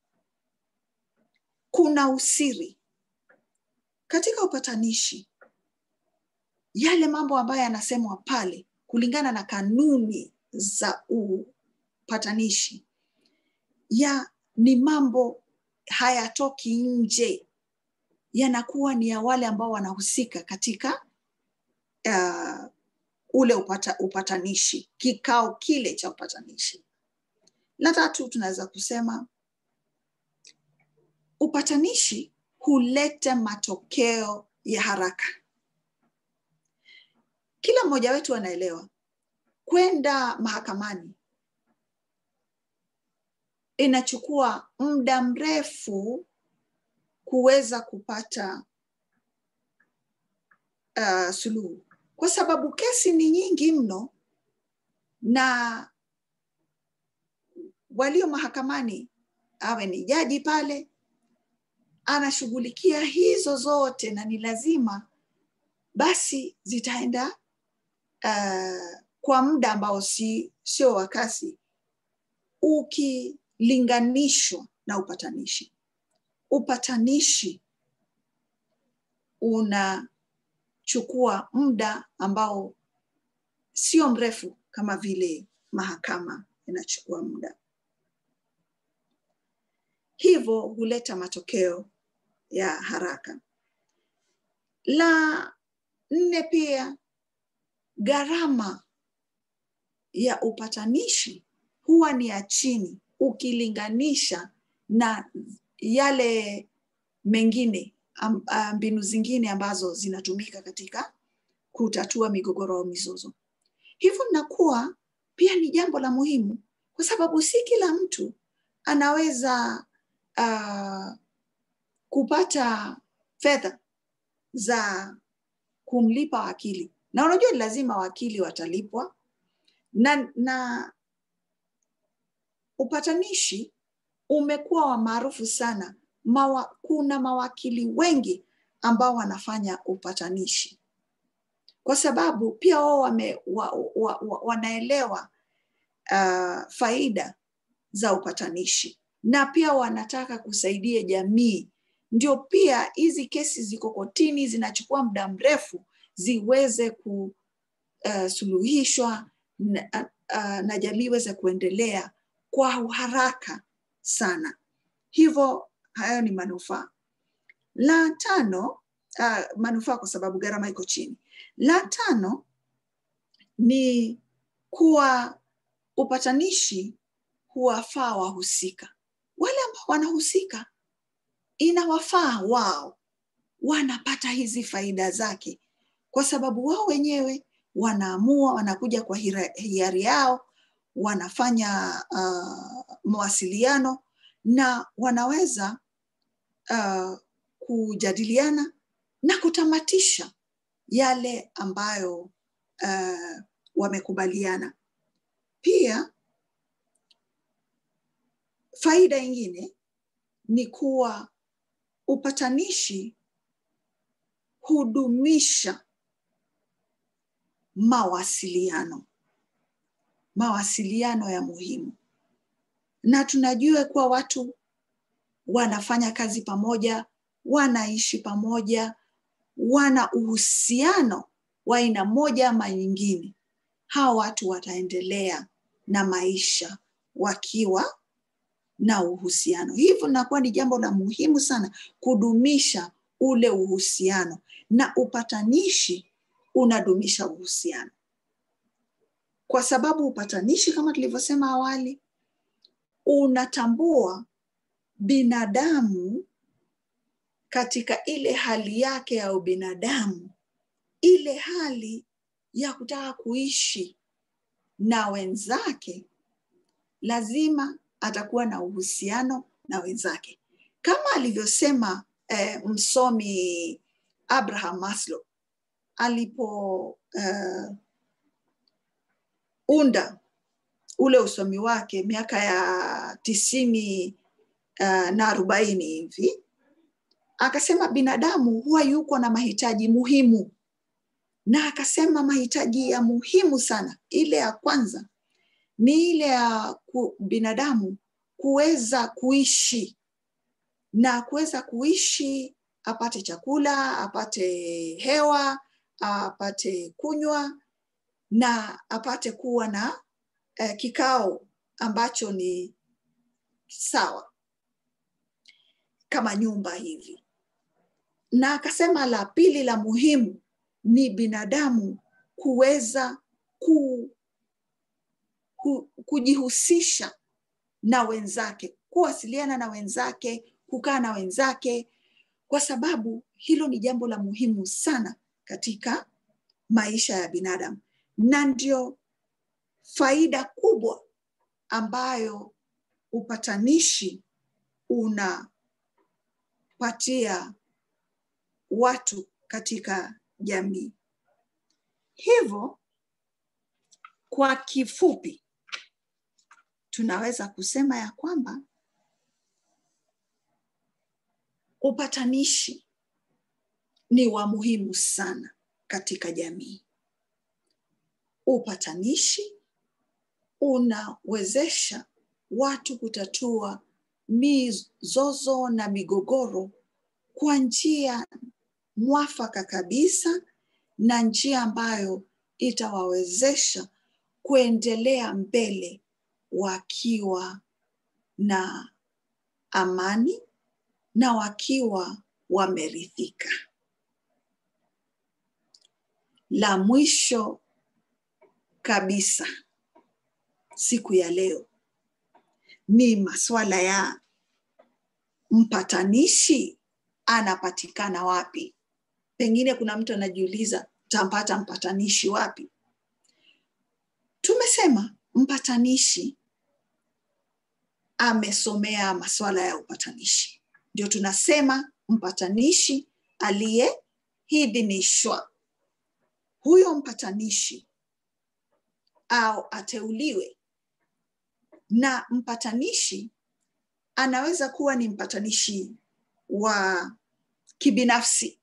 kuna usiri. Katika upatanishi, yale mambo ambayo yanasemwa pale kulingana na kanuni za upatanishi ya ni mambo hayatoki nje, yanakuwa ni ya wale ambao wanahusika katika uh, ule upata, upatanishi, kikao kile cha upatanishi. La tatu, tunaweza kusema upatanishi huleta matokeo ya haraka. Kila mmoja wetu anaelewa kwenda mahakamani inachukua muda mrefu kuweza kupata uh, suluhu, kwa sababu kesi ni nyingi mno, na walio mahakamani, awe ni jaji pale, anashughulikia hizo zote, na ni lazima basi zitaenda uh, kwa muda ambao si sio wa kasi ukilinganishwa na upatanishi. Upatanishi unachukua muda ambao sio mrefu kama vile mahakama inachukua muda. Hivyo huleta matokeo ya haraka. La nne pia, gharama ya upatanishi huwa ni ya chini ukilinganisha na yale mengine, mbinu zingine ambazo zinatumika katika kutatua migogoro au mizozo. Hivyo nakuwa pia ni jambo la muhimu, kwa sababu si kila mtu anaweza uh, kupata fedha za kumlipa wakili. Na unajua lazima wakili watalipwa, na, na upatanishi umekuwa wa maarufu sana. Mawa, kuna mawakili wengi ambao wanafanya upatanishi, kwa sababu pia wao wame, wa, wa, wa, wanaelewa uh, faida za upatanishi, na pia wanataka kusaidia jamii. Ndio pia hizi kesi ziko kotini zinachukua muda mrefu ziweze kusuluhishwa uh, na, uh, na jamii iweze kuendelea kwa haraka sana. Hivyo hayo ni manufaa. La tano, uh, manufaa kwa sababu gharama iko chini. La tano ni kuwa upatanishi huwafaa wahusika. Wale ambao wanahusika inawafaa wao, wanapata hizi faida zake, kwa sababu wao wenyewe wanaamua, wanakuja kwa hiari yao, wanafanya uh, mawasiliano na wanaweza uh, kujadiliana na kutamatisha yale ambayo uh, wamekubaliana. Pia faida ingine ni kuwa upatanishi hudumisha mawasiliano, mawasiliano ya muhimu. Na tunajua kuwa watu wanafanya kazi pamoja, wanaishi pamoja, wana uhusiano wa aina moja ama nyingine. Hawa watu wataendelea na maisha wakiwa na uhusiano. Hivyo nakuwa ni jambo la muhimu sana kudumisha ule uhusiano, na upatanishi unadumisha uhusiano. Kwa sababu upatanishi, kama tulivyosema awali, unatambua binadamu katika ile hali yake ya ubinadamu, ile hali ya kutaka kuishi na wenzake. Lazima atakuwa na uhusiano na wenzake. Kama alivyosema eh, msomi Abraham Maslow alipo uh, unda ule usomi wake miaka ya tisini uh, na arobaini hivi, akasema binadamu huwa yuko na mahitaji muhimu. Na akasema mahitaji ya muhimu sana, ile ya kwanza ni ile ya ku, binadamu kuweza kuishi, na kuweza kuishi apate chakula, apate hewa, apate kunywa, na apate kuwa na eh, kikao ambacho ni sawa kama nyumba hivi. Na akasema la pili la muhimu ni binadamu kuweza ku, ku, kujihusisha na wenzake, kuwasiliana na wenzake, kukaa na wenzake, kwa sababu hilo ni jambo la muhimu sana katika maisha ya binadamu. Na ndio faida kubwa ambayo upatanishi unapatia watu katika jamii. Hivyo kwa kifupi tunaweza kusema ya kwamba upatanishi ni wa muhimu sana katika jamii. Upatanishi unawezesha watu kutatua mizozo na migogoro kwa njia mwafaka kabisa, na njia ambayo itawawezesha kuendelea mbele wakiwa na amani na wakiwa wameridhika. La mwisho kabisa siku ya leo ni masuala ya mpatanishi anapatikana wapi. Pengine kuna mtu anajiuliza, tampata mpatanishi wapi? Tumesema mpatanishi amesomea masuala ya upatanishi. Ndio tunasema mpatanishi aliyeidhinishwa. Huyo mpatanishi au ateuliwe. Na mpatanishi anaweza kuwa ni mpatanishi wa kibinafsi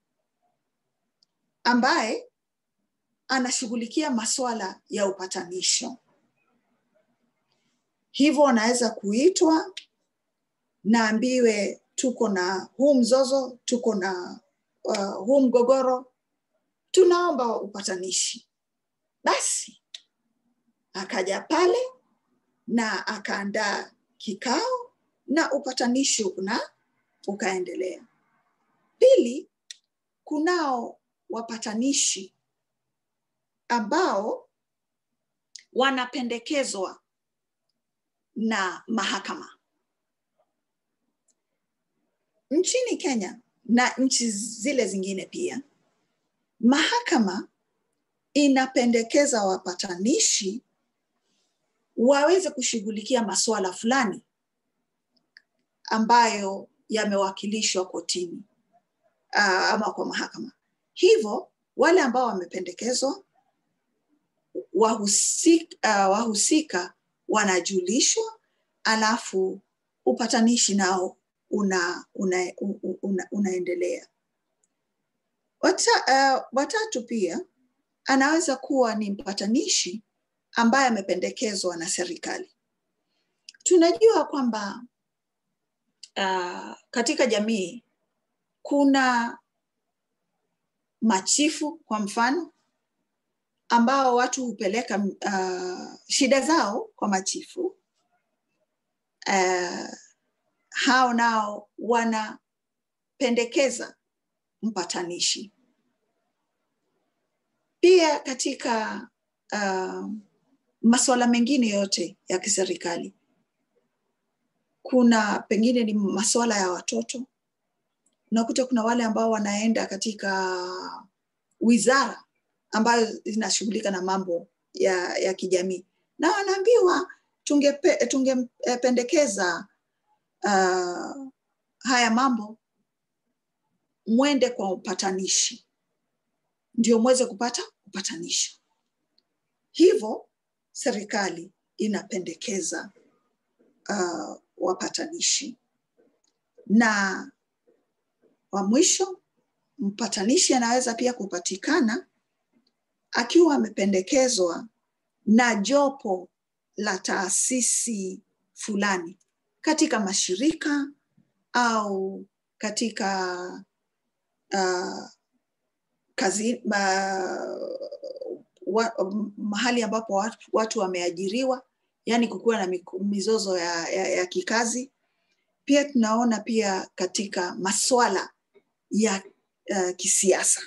ambaye anashughulikia masuala ya upatanisho. Hivyo anaweza kuitwa na ambiwe tuko na huu mzozo, tuko na uh, huu mgogoro, tunaomba upatanishi. Basi akaja pale na akaandaa kikao na upatanishi una ukaendelea. Pili, kunao wapatanishi ambao wanapendekezwa na mahakama. Nchini Kenya na nchi zile zingine pia, mahakama inapendekeza wapatanishi waweze kushughulikia masuala fulani. ambayo yamewakilishwa kotini uh, ama kwa mahakama. Hivyo wale ambao wamependekezwa, wahusika, uh, wahusika wanajulishwa, alafu upatanishi nao una, una, una, unaendelea. Wata, uh, watatu pia anaweza kuwa ni mpatanishi ambaye amependekezwa na serikali. Tunajua kwamba uh, katika jamii kuna machifu kwa mfano, ambao watu hupeleka uh, shida zao kwa machifu. Uh, hao nao wanapendekeza mpatanishi. Pia katika uh, masuala mengine yote ya kiserikali, kuna pengine ni masuala ya watoto, unakuta kuna wale ambao wanaenda katika wizara ambayo zinashughulika na mambo ya, ya kijamii, na wanaambiwa tungependekeza uh, haya mambo mwende kwa upatanishi ndio mweze kupata upatanisho. Hivyo serikali inapendekeza uh, wapatanishi. Na wa mwisho, mpatanishi anaweza pia kupatikana akiwa amependekezwa na jopo la taasisi fulani katika mashirika au katika uh, kazi, uh, wa, mahali ambapo watu, watu wameajiriwa, yani kukuwa na mizozo ya, ya, ya kikazi. Pia tunaona pia katika masuala ya uh, kisiasa,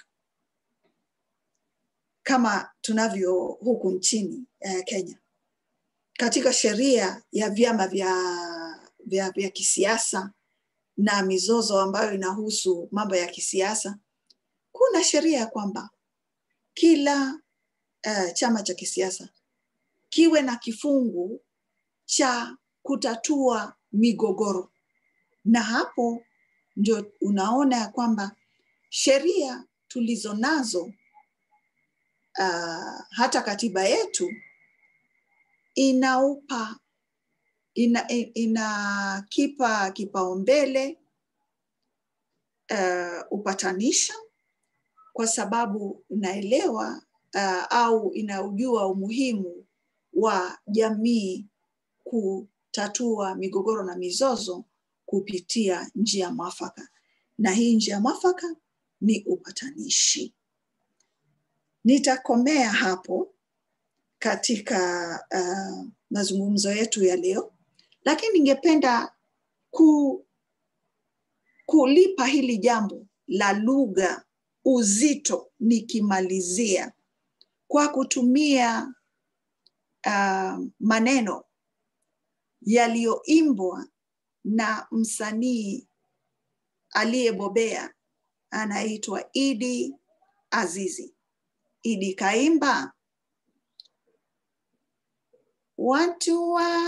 kama tunavyo huku nchini uh, Kenya. Katika sheria ya vyama vya, vya, vya kisiasa na mizozo ambayo inahusu mambo ya kisiasa, kuna sheria ya kwamba kila uh, chama cha kisiasa kiwe na kifungu cha kutatua migogoro. Na hapo ndio unaona ya kwamba sheria tulizo nazo, uh, hata katiba yetu inaupa ina, ina kipa kipaumbele uh, upatanisho, kwa sababu inaelewa uh, au inaujua umuhimu wa jamii kutatua migogoro na mizozo kupitia njia mwafaka. Na hii njia mwafaka ni upatanishi. Nitakomea hapo katika uh, mazungumzo yetu ya leo, lakini ningependa ku, kulipa hili jambo la lugha uzito nikimalizia kwa kutumia uh, maneno yaliyoimbwa na msanii aliyebobea anaitwa Idi Azizi. Idi kaimba: watu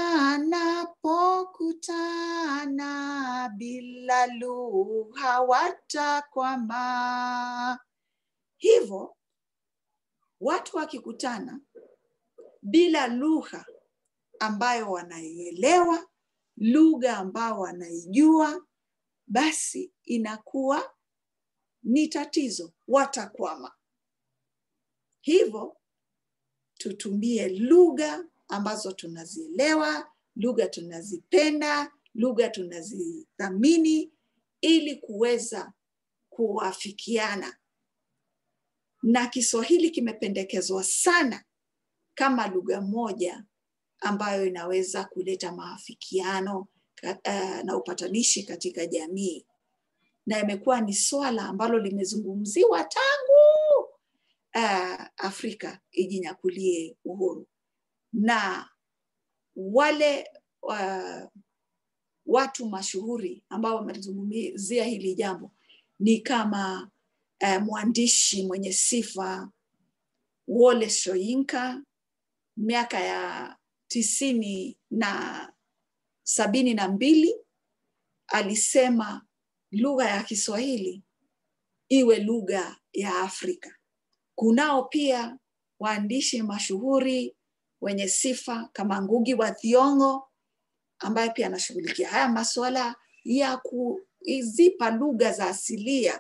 wanapokutana bila lugha watakwama. Hivyo watu wakikutana bila lugha ambayo wanaielewa, lugha ambayo wanaijua, basi inakuwa ni tatizo, watakwama. Hivyo tutumie lugha ambazo tunazielewa, lugha tunazipenda, lugha tunazithamini, ili kuweza kuafikiana. Na Kiswahili kimependekezwa sana kama lugha moja ambayo inaweza kuleta maafikiano uh, na upatanishi katika jamii. Na imekuwa ni swala ambalo limezungumziwa tangu uh, Afrika ijinyakulie uhuru. Na wale uh, watu mashuhuri ambao wamezungumzia hili jambo ni kama uh, mwandishi mwenye sifa Wole Soyinka, miaka ya tisini na sabini na mbili alisema lugha ya Kiswahili iwe lugha ya Afrika. Kunao pia waandishi mashuhuri wenye sifa kama Ngugi wa Thiong'o ambaye pia anashughulikia haya masuala ya kuzipa lugha za asilia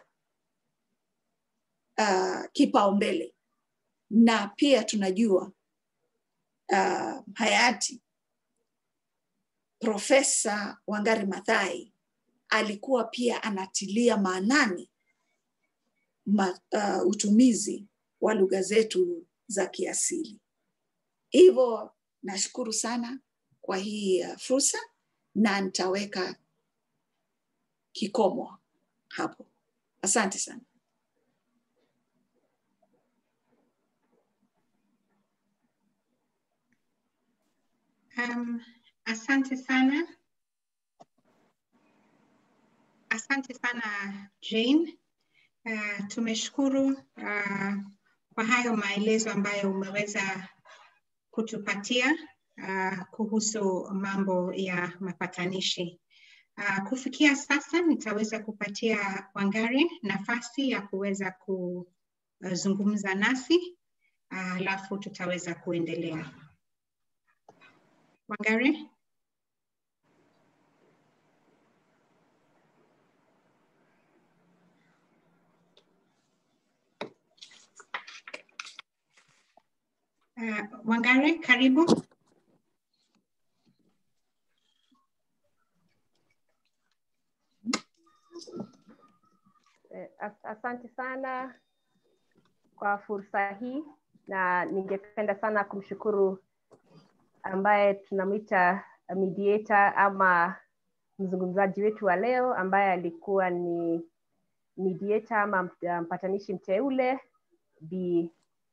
uh, kipaumbele. Na pia tunajua uh, hayati Profesa Wangari Maathai alikuwa pia anatilia maanani ma, uh, utumizi wa lugha zetu za kiasili. Hivyo nashukuru sana kwa hii uh, fursa na nitaweka kikomo hapo. Asante sana. Um, asante sana. Asante sana Jane. Uh, tumeshukuru uh, kwa hayo maelezo ambayo umeweza kutupatia uh, kuhusu mambo ya mapatanishi. Uh, kufikia sasa nitaweza kupatia Wangari nafasi ya kuweza kuzungumza nasi, alafu uh, tutaweza kuendelea. Wangari? Uh, Wangari, karibu. Asante sana kwa fursa hii, na ningependa sana kumshukuru ambaye tunamwita mediator ama mzungumzaji wetu wa leo, ambaye alikuwa ni mediator ama mpatanishi mteule Bi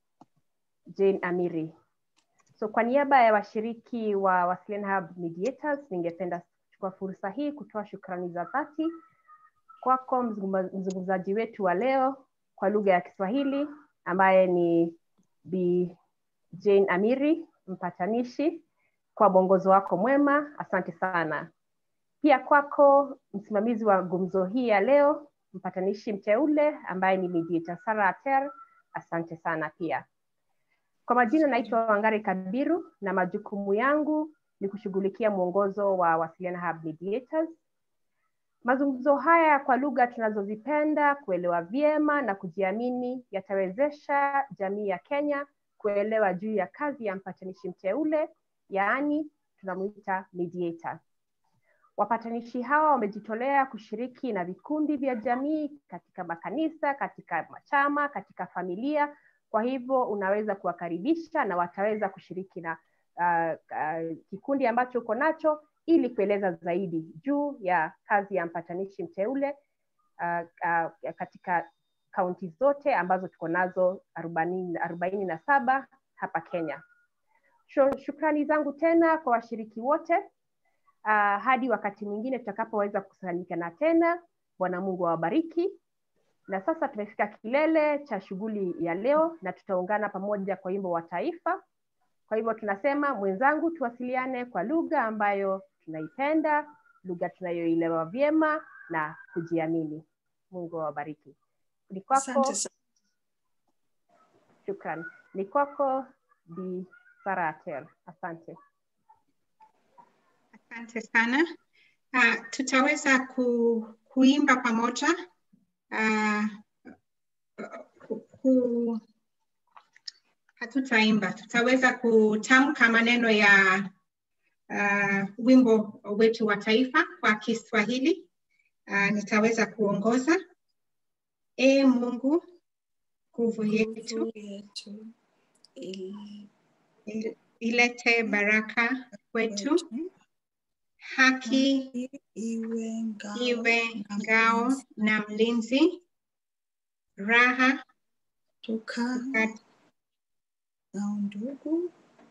Jane Amiri. So kwa niaba ya washiriki wa Wasiliana Hub Mediators, ningependa kuchukua fursa hii kutoa shukrani za dhati kwako mzungumzaji wetu wa leo kwa lugha ya Kiswahili, ambaye ni Bi Jane Amiri, mpatanishi, kwa mwongozo wako mwema. Asante sana. Pia kwako msimamizi wa gumzo hii ya leo, mpatanishi mteule ambaye ni mediator Sarah Ater, asante sana pia. Kwa majina naitwa Wangari Kabiru na majukumu yangu ni kushughulikia mwongozo wa Wasiliana Hub Mediators. Mazungumzo haya kwa lugha tunazozipenda, kuelewa vyema na kujiamini, yatawezesha jamii ya Kenya kuelewa juu ya kazi ya mpatanishi mteule, yaani tunamuita mediator. Wapatanishi hawa wamejitolea kushiriki na vikundi vya jamii katika makanisa, katika machama, katika familia. Kwa hivyo unaweza kuwakaribisha na wataweza kushiriki na uh, uh, kikundi ambacho uko nacho ili kueleza zaidi juu ya kazi ya mpatanishi mteule uh, uh, katika kaunti zote ambazo tuko nazo arobaini na saba hapa Kenya. Shukrani zangu tena kwa washiriki wote. Uh, hadi wakati mwingine tutakapoweza kukusanyika na tena. Bwana Mungu awabariki. Na sasa tumefika kilele cha shughuli ya leo na tutaungana pamoja kwa wimbo wa taifa. Kwa hivyo tunasema, mwenzangu, tuwasiliane kwa lugha ambayo tunaipenda, lugha tunayoielewa vyema na kujiamini. Mungu awabariki. Ni kwako. Shukran. Ni kwako Bi Sarah Ater. Asante. Asante sana. Uh, tutaweza ku, kuimba pamoja. Uh, ku, ku, hatutaimba, tutaweza kutamka maneno ya uh, wimbo wetu wa taifa kwa Kiswahili. Uh, nitaweza kuongoza. E Mungu, nguvu yetu, yetu ilete baraka kwetu, haki iwe ngao, iwe ngao na mlinzi, raha tuka na undugu,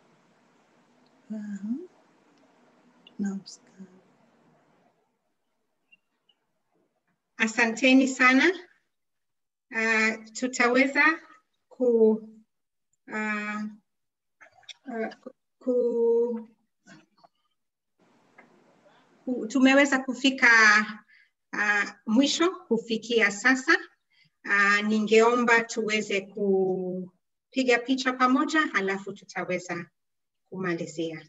raha na ustawi. Asanteni sana. Uh, tutaweza ku, uh, uh, ku tumeweza kufika uh, mwisho kufikia sasa. Uh, ningeomba tuweze kupiga picha pamoja, halafu tutaweza kumalizia.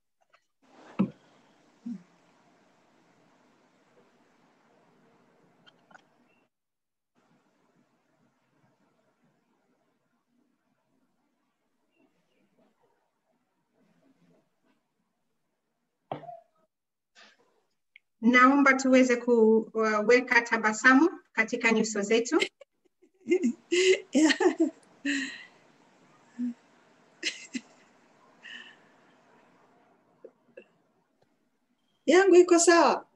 Naomba tuweze kuweka tabasamu katika nyuso zetu. Yangu iko sawa.